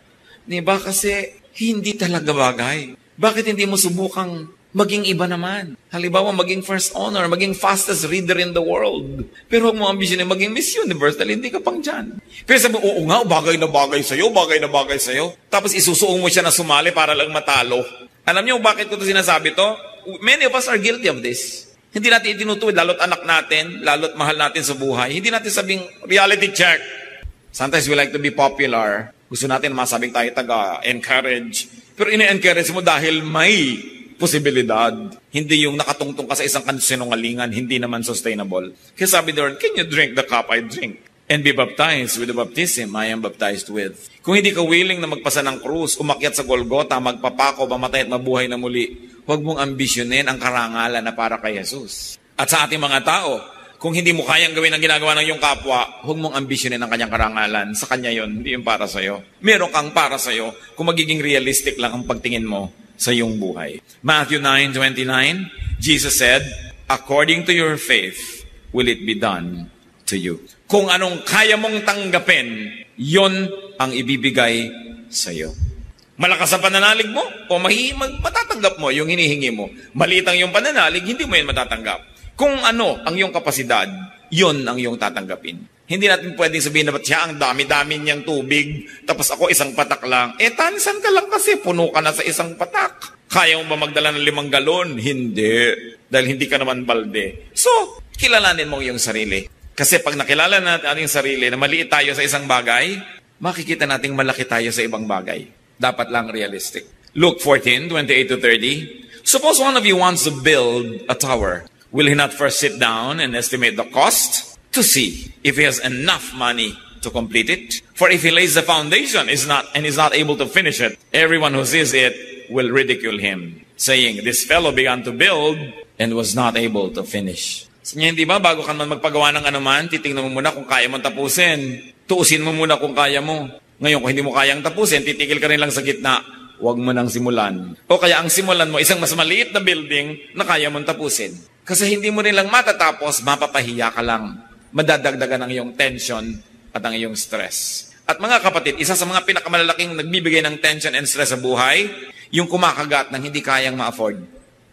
Diba? Kasi hindi talaga bagay. Bakit hindi mo subukang maging iba naman? Halimbawa, maging first honor, maging fastest reader in the world. Pero huwag mo ambisyonin maging Miss Universe dahil hindi ka pang dyan. Pero sabi mo, oo nga, bagay na bagay sa'yo, bagay na bagay sa'yo. Tapos isusuong mo siya na sumali para lang matalo. Alam niyo bakit ko ito sinasabi to? Many of us are guilty of this. Hindi natin itinutuwid, lalo't anak natin, lalo't mahal natin sa buhay. Hindi natin sabing reality check. Sometimes we like to be popular. Gusto natin masabing tayo taga-encourage. Pero ini-encourage mo dahil may posibilidad. Hindi yung nakatungtong ka sa isang sinungalingan, hindi naman sustainable. Kaya sabi doon, can you drink the cup I drink? And be baptized with the baptism I am baptized with. Kung hindi ka willing na magpasa ng krus, umakyat sa Golgota, magpapako, mamatay at mabuhay na muli, huwag mong ambisyonin ang karangalan na para kay Jesus. At sa ating mga tao, kung hindi mo kayang gawin ang ginagawa ng iyong kapwa, huwag mong ambisyonin ang kanyang karangalan. Sa kanya yon, hindi yung para sa'yo. Meron kang para sa'yo kung magiging realistic lang ang pagtingin mo sa iyong buhay. Matthew nine twenty-nine, Jesus said, according to your faith, will it be done to you. Kung anong kaya mong tanggapin, yon ang ibibigay sa'yo. Malakas ang pananalig mo, o mahi, matatanggap mo yung hinihingi mo. Maliit ang iyong pananalig, hindi mo yan matatanggap. Kung ano ang iyong kapasidad, yon ang iyong tatanggapin. Hindi natin pwedeng sabihin na ba't siya ang dami-dami niyang tubig, tapos ako isang patak lang. Eh, tansan ka lang kasi, puno ka na sa isang patak. Kaya mo ba magdala ng limang galon? Hindi. Dahil hindi ka naman balde. So, kilalanin mo iyong sarili. Kasi pag nakilala natin ating sarili na maliit tayo sa isang bagay, makikita nating malaki tayo sa ibang bagay. Dapat lang realistic. Luke fourteen twenty-eight to thirty. Suppose one of you wants to build a tower. Will he not first sit down and estimate the cost to see if he has enough money to complete it? For if he lays the foundation is not and is not able to finish it, everyone who sees it will ridicule him, saying, this fellow began to build and was not able to finish. So, hindi ba, bago ka man magpagawa ng anuman, titingnan mo muna kung kaya mong tapusin. Tuusin mo muna kung kaya mo. Ngayon, kung hindi mo kayang tapusin, titigil ka rin lang sa gitna. Huwag mo nang simulan. O kaya ang simulan mo, isang mas maliit na building na kaya mong tapusin. Kasi hindi mo rin lang matatapos, mapapahiya ka lang. Madadagdagan ang iyong tension at ang iyong stress. At mga kapatid, isa sa mga pinakamalalaking nagbibigay ng tension and stress sa buhay, yung kumakagat ng hindi kayang ma-afford.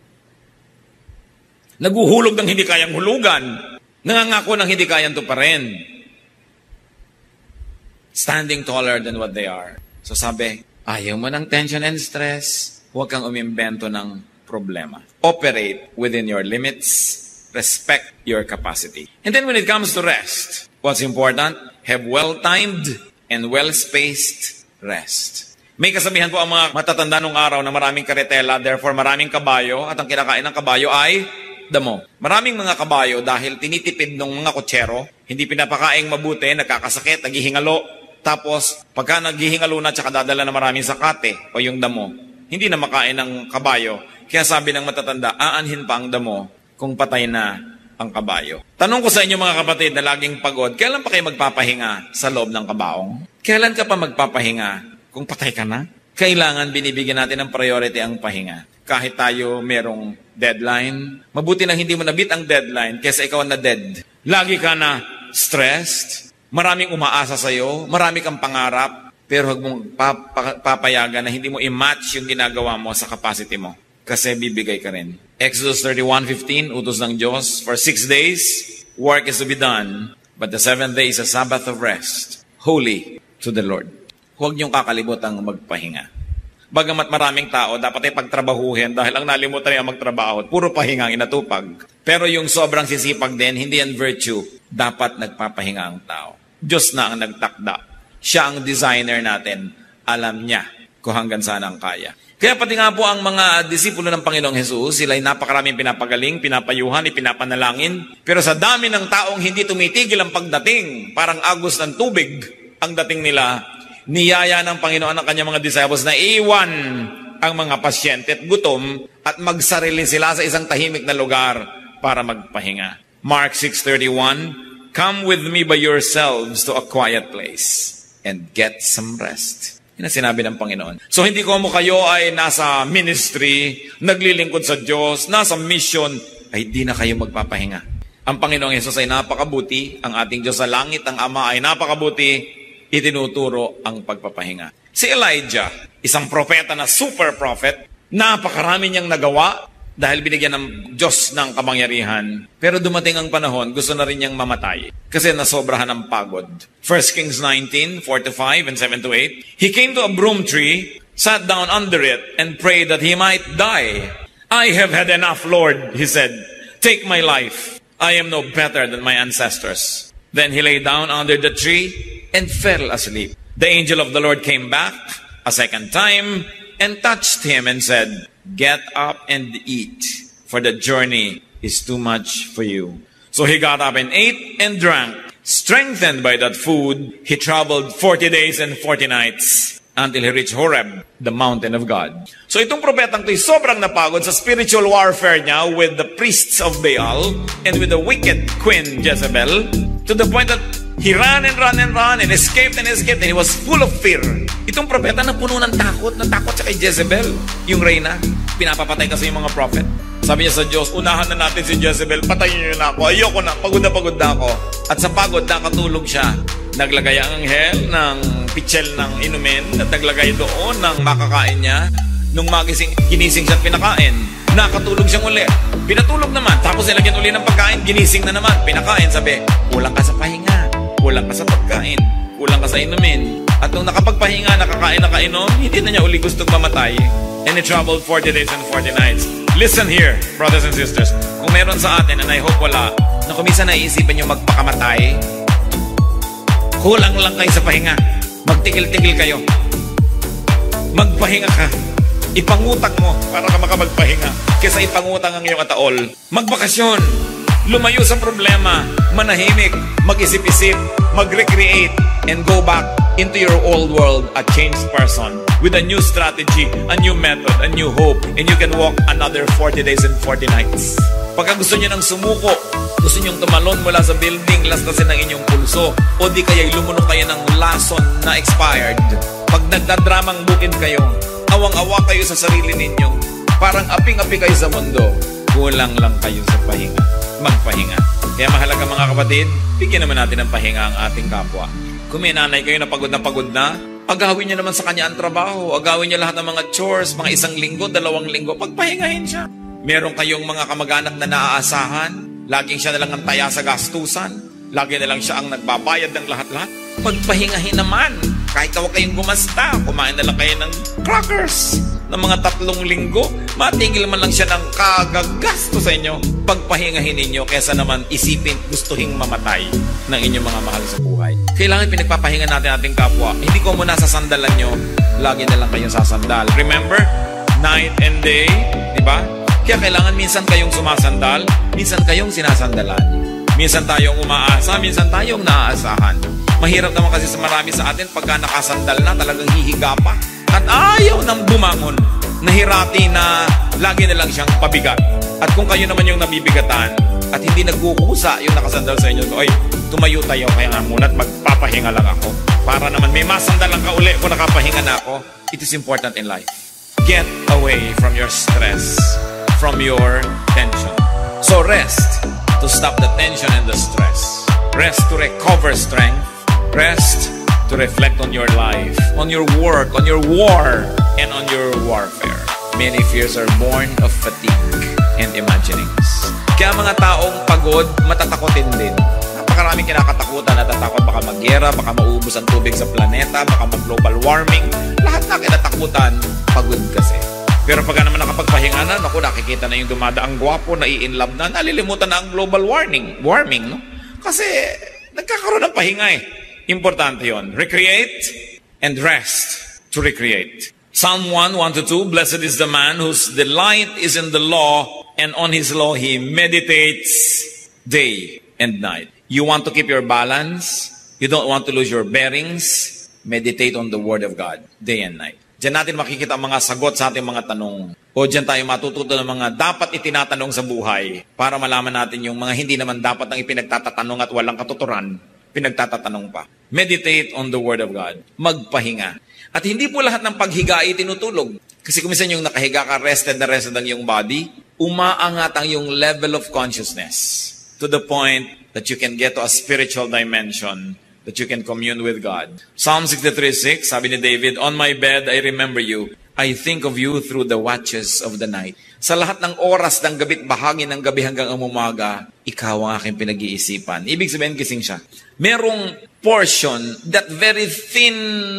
Naguhulog ng hindi kayang hulugan. Nangangako ng hindi kayang tuparin. Standing taller than what they are. So sabi, ayaw mo ng tension and stress, huwag kang umimbento ng problema. Operate within your limits. Respect your capacity. And then when it comes to rest, What's important? Have well-timed and well-spaced rest. May kasabihan po ang mga matatanda nung araw na maraming karetela, therefore maraming kabayo, at ang kinakain ng kabayo ay damo. Maraming mga kabayo dahil tinitipid ng mga kutsero, hindi pinapakaing mabuti, nagkakasakit, naghihingalo, tapos pagka naghihingalo na tsaka dadala na maraming sakate o yung damo, hindi na makain ng kabayo. Kaya sabi ng matatanda, aanhin pa ang damo kung patay na ang kabayo. Tanong ko sa inyo mga kapatid na laging pagod, kailan pa kayo magpapahinga sa loob ng kabaong? Kailan ka pa magpapahinga kung patay ka na? Kailangan binibigyan natin ng priority ang pahinga. Kahit tayo merong deadline, mabuti lang hindi mo nabit ang deadline kaysa ikaw na dead. Lagi ka na stressed, maraming umaasa sa'yo, marami kang pangarap, pero huwag mong pap- papayagan na hindi mo i-match yung ginagawa mo sa capacity mo. Kasi bibigay ka rin. Exodus thirty-one fifteen, utos ng Diyos, for six days, work is to be done, but the seventh day is a Sabbath of rest, holy to the Lord. Huwag niyong kakalimutan magpahinga. Bagamat maraming tao, dapat ay pagtrabahuhin dahil ang nalimutan niya magtrabaho. Puro pahinga ang inatupag. Pero yung sobrang sisipag din, hindi yan virtue. Dapat nagpapahinga ang tao. Diyos na ang nagtakda. Siya ang designer natin. Alam niya kung hanggang saan ang kaya. Kaya pati nga po ang mga disipulo ng Panginoong Hesus, sila ay napakaraming pinapagaling, pinapayuhan, ipinapanalangin. Pero sa dami ng taong hindi tumitigil ang pagdating, parang agos ng tubig ang dating nila, niyaya ng Panginoon ang kanyang mga disciples na iwan ang mga pasyente at gutom at magsarili sila sa isang tahimik na lugar para magpahinga. Mark six thirty-one, come with me by yourselves to a quiet place and get some rest. Yan ang sinabi ng Panginoon. So hindi ko mo kayo ay nasa ministry, naglilingkod sa Diyos, nasa mission, ay di na kayo magpapahinga. Ang Panginoong Hesus ay napakabuti, ang ating Diyos sa langit, ang Ama ay napakabuti, itinuturo ang pagpapahinga. Si Elijah, isang propeta na super prophet, napakarami niyang nagawa dahil binigyan ng Diyos ng kapangyarihan. Pero dumating ang panahon, gusto na rin niyang mamatay kasi nasobrahan ng pagod. First Kings nineteen, four to five and seven to eight, he came to a broom tree, sat down under it, and prayed that he might die. I have had enough, Lord, he said. Take my life. I am no better than my ancestors. Then he lay down under the tree and fell asleep. The angel of the Lord came back a second time and touched him and said, get up and eat, for the journey is too much for you. So he got up and ate and drank. Strengthened by that food, he traveled forty days and forty nights until he reached Horeb, the mountain of God. So itong propetang ito sobrang napagod sa spiritual warfare niya with the priests of Baal and with the wicked queen Jezebel, to the point that he ran and ran and ran and escaped and escaped and he was full of fear. Itong propeta na puno ng takot, natakot siya kay Jezebel, yung reyna. Pinapapatay kasi yung mga prophet. Sabi niya sa Diyos, unahan na natin si Jezebel, patayin niyo na ako, ayoko na, pagod na pagod na ako. At sa pagod, nakatulog siya. Naglagay ang anghel ng pitchel ng inumin at naglagay doon ng makakain niya. Nung magising, ginising siya at pinakain. Nakatulog siyang uli. Pinatulog naman. Tapos nilagyan uli ng pagkain, ginising na naman. Pinakain, sabi, kulang ka sa pahinga. Kulang ka sa pagkain. Kulang ka sa inumin. At nung nakapagpahinga, nakakain, nakainom, hindi na niya uli gustong mamatay. And he traveled forty days and forty nights. Listen here, brothers and sisters. Kung meron sa atin, and I hope wala, na kung minsan naiisipan nyo magpakamatay, kulang lang kayo sa pahinga. Magtigil-tigil kayo. Magpahinga ka. Ipangutang mo para ka makapagpahinga kaysa ipangutang ang iyong ataol. Magbakasyon. Lumayo sa problema. Manahimik. Mag-isip-isip. Mag-recreate. And go back into your old world a changed person with a new strategy, a new method, a new hope. And you can walk another forty days and forty nights. Pagka gusto nyo ng sumuko, gusto nyo tumalon mula sa building, lastasin ang inyong pulso, o di kaya'y lumunok kayo ng lason na expired. Pag nagdadramang bukid kayo, awang-awa kayo sa sarili ninyo, parang aping-api kayo sa mundo, kulang lang kayo sa pahinga. Magpahinga. Kaya mahalaga mga kapatid, bigyan naman natin ng pahinga ang ating kapwa. Kung may nanay kayo na pagod na pagod na, agawin niya naman sa kanya ang trabaho, agawin niya lahat ng mga chores, mga isang linggo, dalawang linggo, pagpahingahin siya. Meron kayong mga kamag-anak na naaasahan, laging siya na lang ang taya sa gastusan, lagi na lang siya ang nagbabayad ng lahat-lahat, pagpahingahin naman. Kahit huwag kayong gumasta, kumain na lang kayo ng crackers ng mga tatlong linggo, matigil man lang siya ng kagagasto sa inyo. Pagpahingahin ninyo kesa naman isipin gustuhing mamatay ng inyong mga mahal sa buhay. Kailangan pinagpapahinga natin ating kapwa. Hindi ko muna sa sandalan nyo, lagi na lang kayong sasandal. Remember? Night and day, di ba? Kaya kailangan minsan kayong sumasandal, minsan kayong sinasandalan. Minsan tayong umaasa, minsan tayong naaasahan. Mahirap naman kasi sa marami sa atin pagka nakasandal na, talagang hihiga pa. At ayaw nang bumangon. Nahirati na lagi na lang siyang pabigat. At kung kayo naman yung nabibigatan at hindi nagkukusa yung nakasandal sa inyo, oy, tumayo tayo kaya nga muna at magpapahinga lang ako. Para naman may masandal lang ka uli kung nakapahinga na ako. It is important in life. Get away from your stress, from your tension. So rest to stop the tension and the stress. Rest to recover strength. Rest to reflect on your life, on your work, on your war, and on your warfare. Many fears are born of fatigue and imaginings. Kaya mga taong pagod, matatakotin din. Napakaraming kinakatakutan, natatakot baka magyera, baka maubos ang tubig sa planeta, baka mag-global warming. Lahat na kinatakutan, pagod kasi. Pero pagka naman nakapagpahinga na, naku, nakikita na yung dumadaang gwapo, nai-inlove na, nalilimutan na ang global warming, warming, no? Kasi nagkakaroon ng pahinga eh. Importante yon. Recreate and rest to recreate. Psalm one, one to two, blessed is the man whose delight is in the law, and on his law he meditates day and night. You want to keep your balance? You don't want to lose your bearings? Meditate on the Word of God day and night. Diyan natin makikita ang mga sagot sa ating mga tanong. O diyan tayo matututo ng mga dapat itinatanong sa buhay para malaman natin yung mga hindi naman dapat ang ipinagtatatanong at walang katuturan. Pinagtatatanong pa. Meditate on the Word of God. Magpahinga. At hindi po lahat ng paghiga ay tinutulog. Kasi kung minsan yung nakahiga ka, rested na rested ang yung body, umaangat ang yung level of consciousness to the point that you can get to a spiritual dimension, that you can commune with God. Psalm sixty-three six, sabi ni David, on my bed I remember you. I think of you through the watches of the night. Sa lahat ng oras ng gabi't bahagi ng gabi hanggang ang umaga, ikaw ang aking pinag-iisipan. Ibig sabihin kising siya. Merong portion, that very thin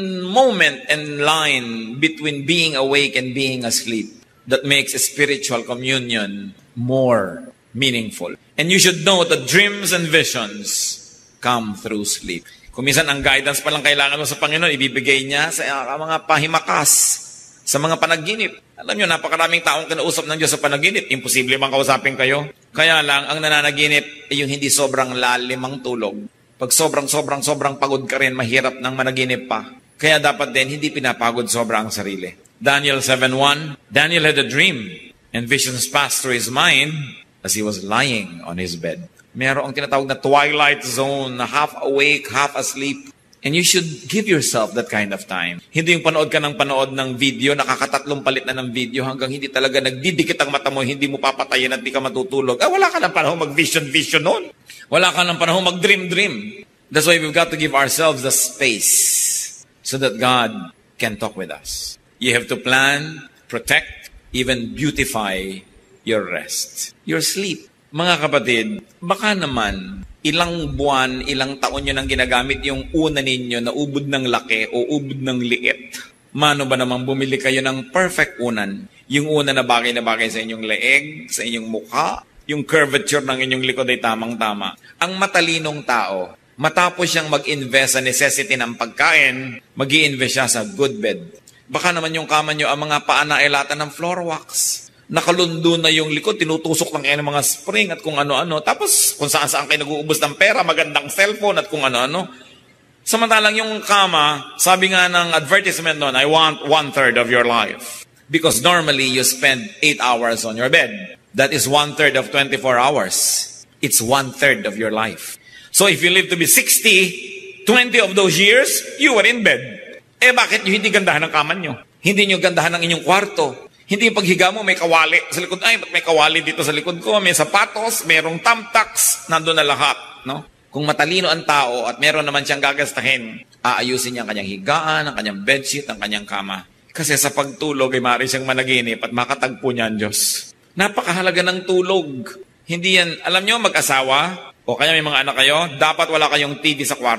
moment and line between being awake and being asleep that makes a spiritual communion more meaningful. And you should know that dreams and visions come through sleep. Kung minsan ang guidance pa lang kailangan mo sa Panginoon, ibibigay niya sa mga pahimakas, sa mga panaginip. Alam nyo, napakaraming taong kinausap ng Diyos sa panaginip. Imposible mang kausapin kayo. Kaya lang, ang nananaginip ay yung hindi sobrang lalim ang tulog. Pag sobrang, sobrang, sobrang pagod ka rin, mahirap nang managinip pa. Kaya dapat din, hindi pinapagod sobra ang sarili. Daniel seven one, Daniel had a dream, and visions passed through his mind as he was lying on his bed. Merong tinatawag na twilight zone, na half awake, half asleep. And you should give yourself that kind of time. Hindi yung panood ka ng panood ng video, nakakatatlong palit na ng video hanggang hindi talaga nagdidikit ang mata mo, hindi mo papatayin at di ka matutulog. Ah, wala ka ng panahon mag-vision-vision noon. Wala ka ng panahon mag-dream-dream. That's why we've got to give ourselves the space so that God can talk with us. You have to plan, protect, even beautify your rest, your sleep. Mga kapatid, baka naman ilang buwan, ilang taon nyo nang ginagamit yung una ninyo na ubod ng laki o ubod ng liit. Mano ba namang bumili kayo ng perfect unan? Yung una na bagay na bagay sa inyong leeg, sa inyong mukha, yung curvature ng inyong likod ay tamang-tama. Ang matalinong tao, matapos siyang mag-invest sa necessity ng pagkain, mag-i-invest siya sa good bed. Baka naman yung kama nyo, ang mga paa na ay lata ng floor wax. Nakalundo na yung likod, tinutusok lang kayo ng mga spring at kung ano-ano. Tapos kung saan-saan kayo nag-uubos ng pera, magandang cellphone at kung ano-ano. Samantalang yung kama, sabi nga ng advertisement noon, I want one-third of your life. Because normally you spend eight hours on your bed. That is one-third of twenty-four hours. It's one-third of your life. So if you live to be sixty, twenty of those years, you were in bed. Eh bakit nyo hindi gandahan ng kama nyo? Hindi nyo gandahan ng inyong kwarto? Hindi yung paghiga mo, may kawali sa likod. Ay, ba't may kawali dito sa likod ko? May sapatos, mayroong thumbtacks, nandun na lahat. No? Kung matalino ang tao at meron naman siyang gagastahin, aayusin niya ang kanyang higaan, ang kanyang bedsheet, ang kanyang kama. Kasi sa pagtulog ay maaari siyang managinip at makatagpo niya ang Diyos. Napakahalaga ng tulog. Hindi yan, alam nyo, mag-asawa, o kaya may mga anak kayo, dapat wala kayong T V sa kwarto.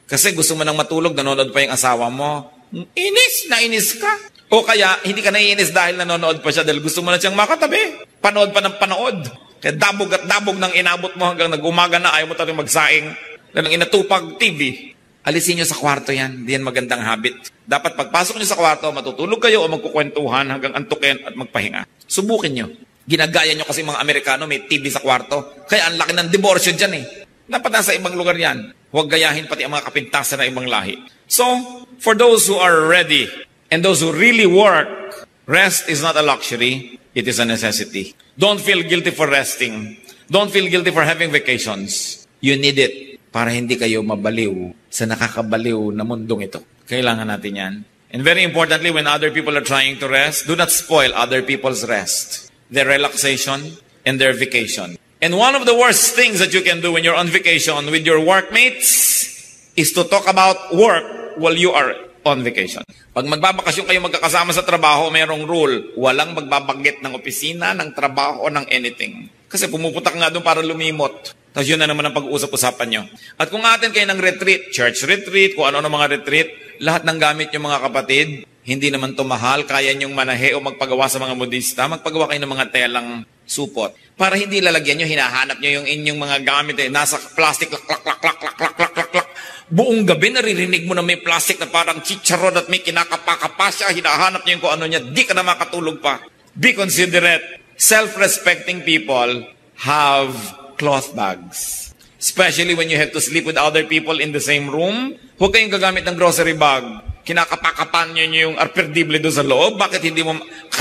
Kasi gusto mo nang matulog, nanonood pa yung asawa mo. Inis na inis ka. O kaya, hindi ka naiinis dahil nanonood pa siya dahil gusto mo na siyang makatabi. Panood pa ng panood. Kaya dabog at dabog nang inabot mo hanggang nag-umaga na ayaw mo talagang magsaing. Dahil inatupag T V. Alisin nyo sa kwarto yan. Hindi yan magandang habit. Dapat pagpasok nyo sa kwarto, matutulog kayo o magkukwentuhan hanggang antukin at magpahinga. Subukin nyo. Ginagaya nyo kasi mga Amerikano may T V sa kwarto. Kaya ang laki ng diborsyo dyan eh. Dapat nasa ibang lugar yan. Huwag gayahin pati ang mga kapintasan ng ibang lahi. So, for those who are ready and those who really work, rest is not a luxury. It is a necessity. Don't feel guilty for resting. Don't feel guilty for having vacations. You need it para hindi kayo mabaliw sa nakakabaliw na mundong ito. Kailangan natin yan. And very importantly, when other people are trying to rest, do not spoil other people's rest, their relaxation, and their vacation. And one of the worst things that you can do when you're on vacation with your workmates is to talk about work while you are on vacation. Pag magbabakasyon kayo magkakasama sa trabaho, mayroong rule, walang magbabanggit ng opisina, ng trabaho, o ng anything. Kasi pumupunta ka nga doon para lumimot. Tapos yun na naman ang pag-uusap-usapan nyo. At kung atin kayo ng retreat, church retreat, kung ano-ano mga retreat, lahat ng gamit yung mga kapatid, hindi naman to mahal, kaya nyong manahe o magpagawa sa mga modista, magpagawa kayo ng mga telang supot. Para hindi lalagyan nyo, hinahanap nyo yung inyong mga gamit, eh, nasa plastic, lak, lak, lak, lak, lak, lak, lak, lak, lak. Buong gabi, naririnig mo na may plastic na parang chicharon at may kinakapa-kapa siya, hinahanap nyo yung kung ano niya, di ka na makatulog pa. Be considerate. Self-respecting people have cloth bags. Especially when you have to sleep with other people in the same room. Huwag kayong gagamit ng grocery bag. Kinakapakapan nyo yung arperdible doon sa loob. Bakit hindi mo...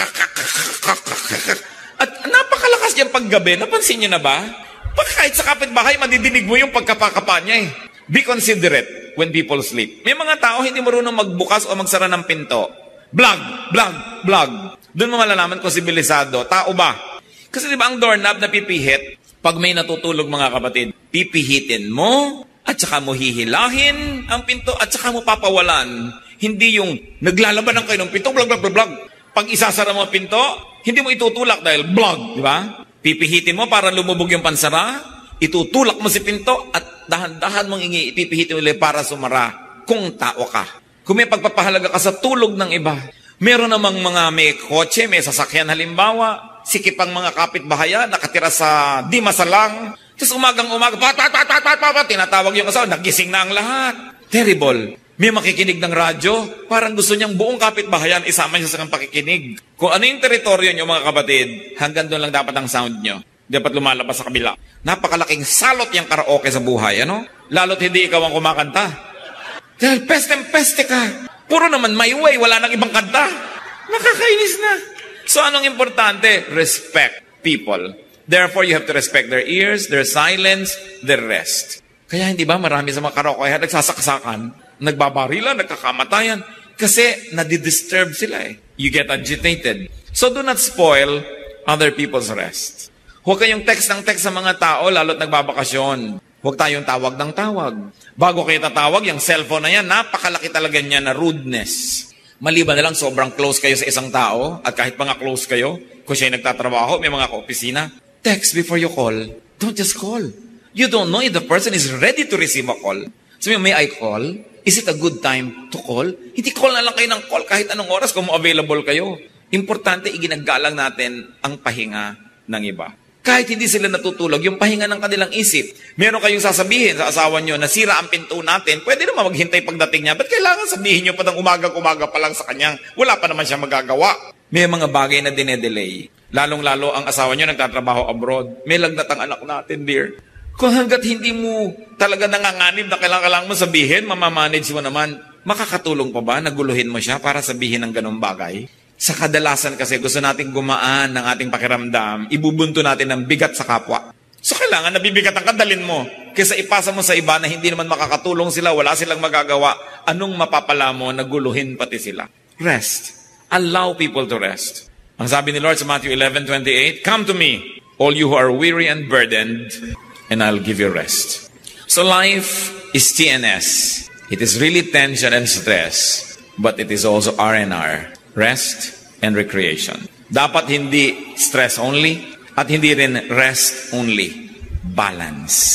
At napakalakas niyang paggabi. Napansin niyo na ba? Pag kahit sa kapitbahay, madidinig mo yung pagkapakapa niya eh. Be considerate when people sleep. May mga tao hindi marunong magbukas o magsara ng pinto. Blag, blag, blag. Doon mo malalaman kung sibilisado. Tao ba? Kasi di ba ang doorknob na pipihit? Pag may natutulog mga kapatid, pipihitin mo at saka mo hihilahin ang pinto at saka mo papawalan. Hindi yung naglalaban ng kayo ng pinto, blag, blag, blag, blag. Pag isasara mo ang pinto, hindi mo itutulak dahil blag, di ba? Pipihitin mo para lumubog yung pansara, itutulak mo si pinto at dahan-dahan mong ipipihitin ulit para sumara kung tao ka. Kung may pagpapahalaga ka sa tulog ng iba, meron namang mga may kotse, may sasakyan halimbawa, sikip ang mga kapitbahayan, nakatira sa di masalang, tapos umagang-umaga, pat, pat, pat, pat, pat, pat, pat, tinatawag yung asawa, nagising na ang lahat. Terrible. May makikinig ng radyo, parang gusto niyang buong kapitbahayan, isama niya sa kang pakikinig. Kung ano yung teritoryo niyo mga kapatid, hanggang doon lang dapat ang sound niyo. Dapat lumalabas sa kabila. Napakalaking salot yung karaoke sa buhay, ano? Lalo't hindi ikaw ang kumakanta. Dahil peste-peste ka. Puro naman my way, wala nang ibang kanta. Nakakainis na. So anong importante? Respect people. Therefore, you have to respect their ears, their silence, their rest. Kaya hindi ba marami sa mga karaoke nagsasaksakan, nagbabarilan, nagkakamatayan, kasi nadidisturb sila eh. You get agitated. So do not spoil other people's rest. Huwag kayong text ng text sa mga tao, lalo't nagbabakasyon. Huwag tayong tawag ng tawag. Bago kayo tatawag, yung cellphone na yan, napakalaki talaga niya na rudeness. Maliban na lang sobrang close kayo sa isang tao, at kahit mga close kayo, kung siya'y nagtatrabaho, may mga kaopisina, text before you call. Don't just call. You don't know if the person is ready to receive a call. Sabi mo, may I call? Is it a good time to call? Hindi call na lang kayo ng call kahit anong oras kung available kayo. Importante, iginagalang natin ang pahinga ng iba. Kahit hindi sila natutulog, yung pahinga ng kanilang isip. Meron kayong sasabihin sa asawa nyo, nasira ang pinto natin, pwede naman maghintay pagdating niya. Ba't kailangan sabihin nyo pa ng umaga-umaga pa lang sa kanyang? Wala pa naman siya magagawa. May mga bagay na dinedelay. Lalong-lalo ang asawa nyo nagtatrabaho abroad. May lagnat ang anak natin, dear. Kung hanggat hindi mo talaga nanganganib na kailangan mo sabihin, mamamanage mo naman, makakatulong pa ba? Naguluhin mo siya para sabihin ng ganong bagay? Sa kadalasan kasi gusto nating gumaan ng ating pakiramdam, ibubunto natin ng bigat sa kapwa. So kailangan nabibigat ang kadalin mo. Kaysa ipasa mo sa iba na hindi naman makakatulong sila, wala silang magagawa, anong mapapala mo, naguluhin pati sila. Rest. Allow people to rest. Ang sabi ni Lord sa Matthew eleven twenty-eight, come to me, all you who are weary and burdened, and I'll give you rest. So life is T N S. It is really tension and stress, but it is also R and R. Rest and recreation. Dapat hindi stress only at hindi rin rest only. Balance.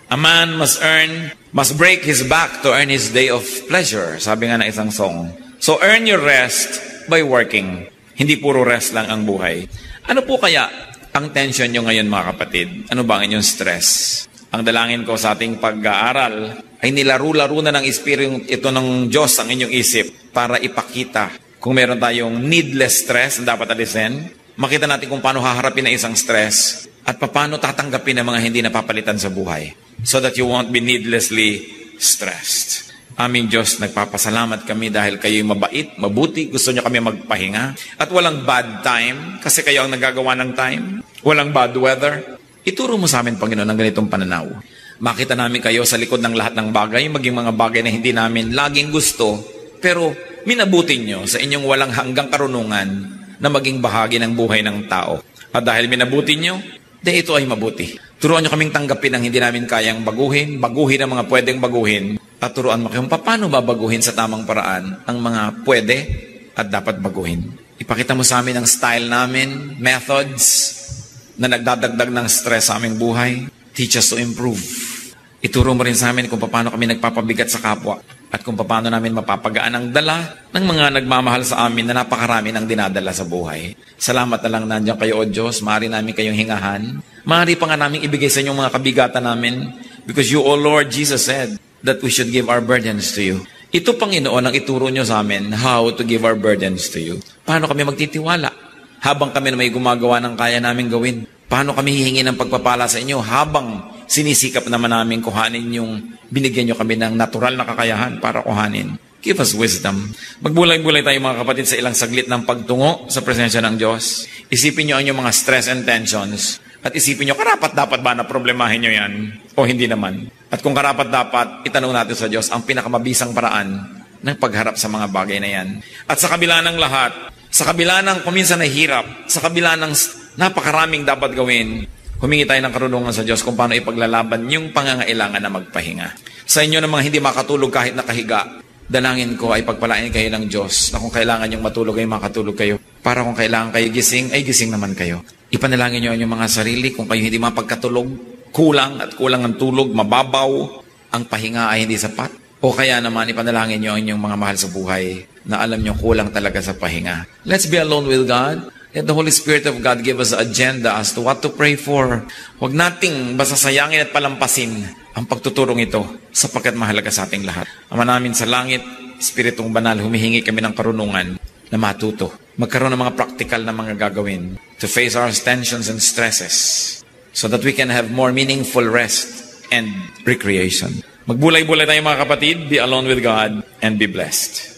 A man must earn, must break his back to earn his day of pleasure. Sabi nga ng isang song. So earn your rest by working. Hindi puro rest lang ang buhay. Ano po kaya ang tension nyo ngayon mga kapatid? Ano ba ang inyong stress? Ang dalangin ko sa ating pag-aaral ay nilaro-laro na ng espiritu ito ng Diyos ang inyong isip para ipakita kung meron tayong needless stress na dapat alisin. Makita natin kung paano haharapin na isang stress at paano tatanggapin ang mga hindi napapalitan sa buhay so that you won't be needlessly stressed. Aming Diyos, nagpapasalamat kami dahil kayo'y mabait, mabuti, gusto nyo kami magpahinga at walang bad time kasi kayo ang nagagawa ng time. Walang bad weather. Ituro mo sa amin, Panginoon, ang ganitong pananaw. Makita namin kayo sa likod ng lahat ng bagay, maging mga bagay na hindi namin laging gusto, pero minabuti nyo sa inyong walang hanggang karunungan na maging bahagi ng buhay ng tao. At dahil minabuti nyo, dahil ito ay mabuti. Turuan nyo kaming tanggapin ang hindi namin kayang baguhin, baguhin ang mga pwedeng baguhin, at turuan mo kayong paano babaguhin sa tamang paraan ang mga pwede at dapat baguhin. Ipakita mo sa amin ang style namin, methods na nagdadagdag ng stress sa aming buhay. Teach us to improve. Ituro mo rin sa amin kung paano kami nagpapabigat sa kapwa at kung paano namin mapapagaan ang dala ng mga nagmamahal sa amin na napakarami ng dinadala sa buhay. Salamat na lang nandiyan kayo, O Diyos. Maaari namin kayong hingahan. Maaari pa nga namin ibigay sa inyong mga kabigatan namin because you, O Lord, Jesus said that we should give our burdens to you. Ito, Panginoon, ang ituro nyo sa amin how to give our burdens to you. Paano kami magtitiwala habang kami na may gumagawa ng kaya namin gawin? Paano kami hihingi ng pagpapala sa inyo habang sinisikap naman namin kuhanin yung binigyan nyo kami ng natural na kakayahan para kuhanin? Give us wisdom. Magbulay-bulay tayo mga kapatid sa ilang saglit ng pagtungo sa presensya ng Diyos. Isipin nyo ang inyong mga stress and tensions at isipin nyo, karapat-dapat ba na problemahin nyo yan? O hindi naman? At kung karapat-dapat, itanong natin sa Diyos ang pinakamabisang paraan ng pagharap sa mga bagay na yan. At sa kabila ng lahat, sa kabila ng kuminsan na hirap, sa kabila ng napakaraming dapat gawin, humingi tayo ng karunungan sa Diyos kung paano ipaglalaban yung pangangailangan na magpahinga. Sa inyo na mga hindi makatulog kahit nakahiga, dalangin ko ay pagpalain kayo ng Diyos na kung kailangan yung matulog ay makatulog kayo. Para kung kailangan kayo gising, ay gising naman kayo. Ipanalangin nyo ang inyong mga sarili kung kayo hindi mapagkatulog, kulang at kulang ang tulog, mababaw, ang pahinga ay hindi sapat. O kaya naman ipanalangin nyo ang inyong mga mahal sa buhay na alam nyo kulang talaga sa pahinga. Let's be alone with God. Let the Holy Spirit of God give us an agenda as to what to pray for. Huwag nating basta sayangin at palampasin ang pagtuturong ito sapagkat mahalaga sa ating lahat. Ama namin sa langit, Espiritong Banal, humihingi kami ng karunungan na matuto. Magkaroon ng mga practical na mga gagawin to face our tensions and stresses so that we can have more meaningful rest and recreation. Magbulay-bulay tayo mga kapatid. Be alone with God and be blessed.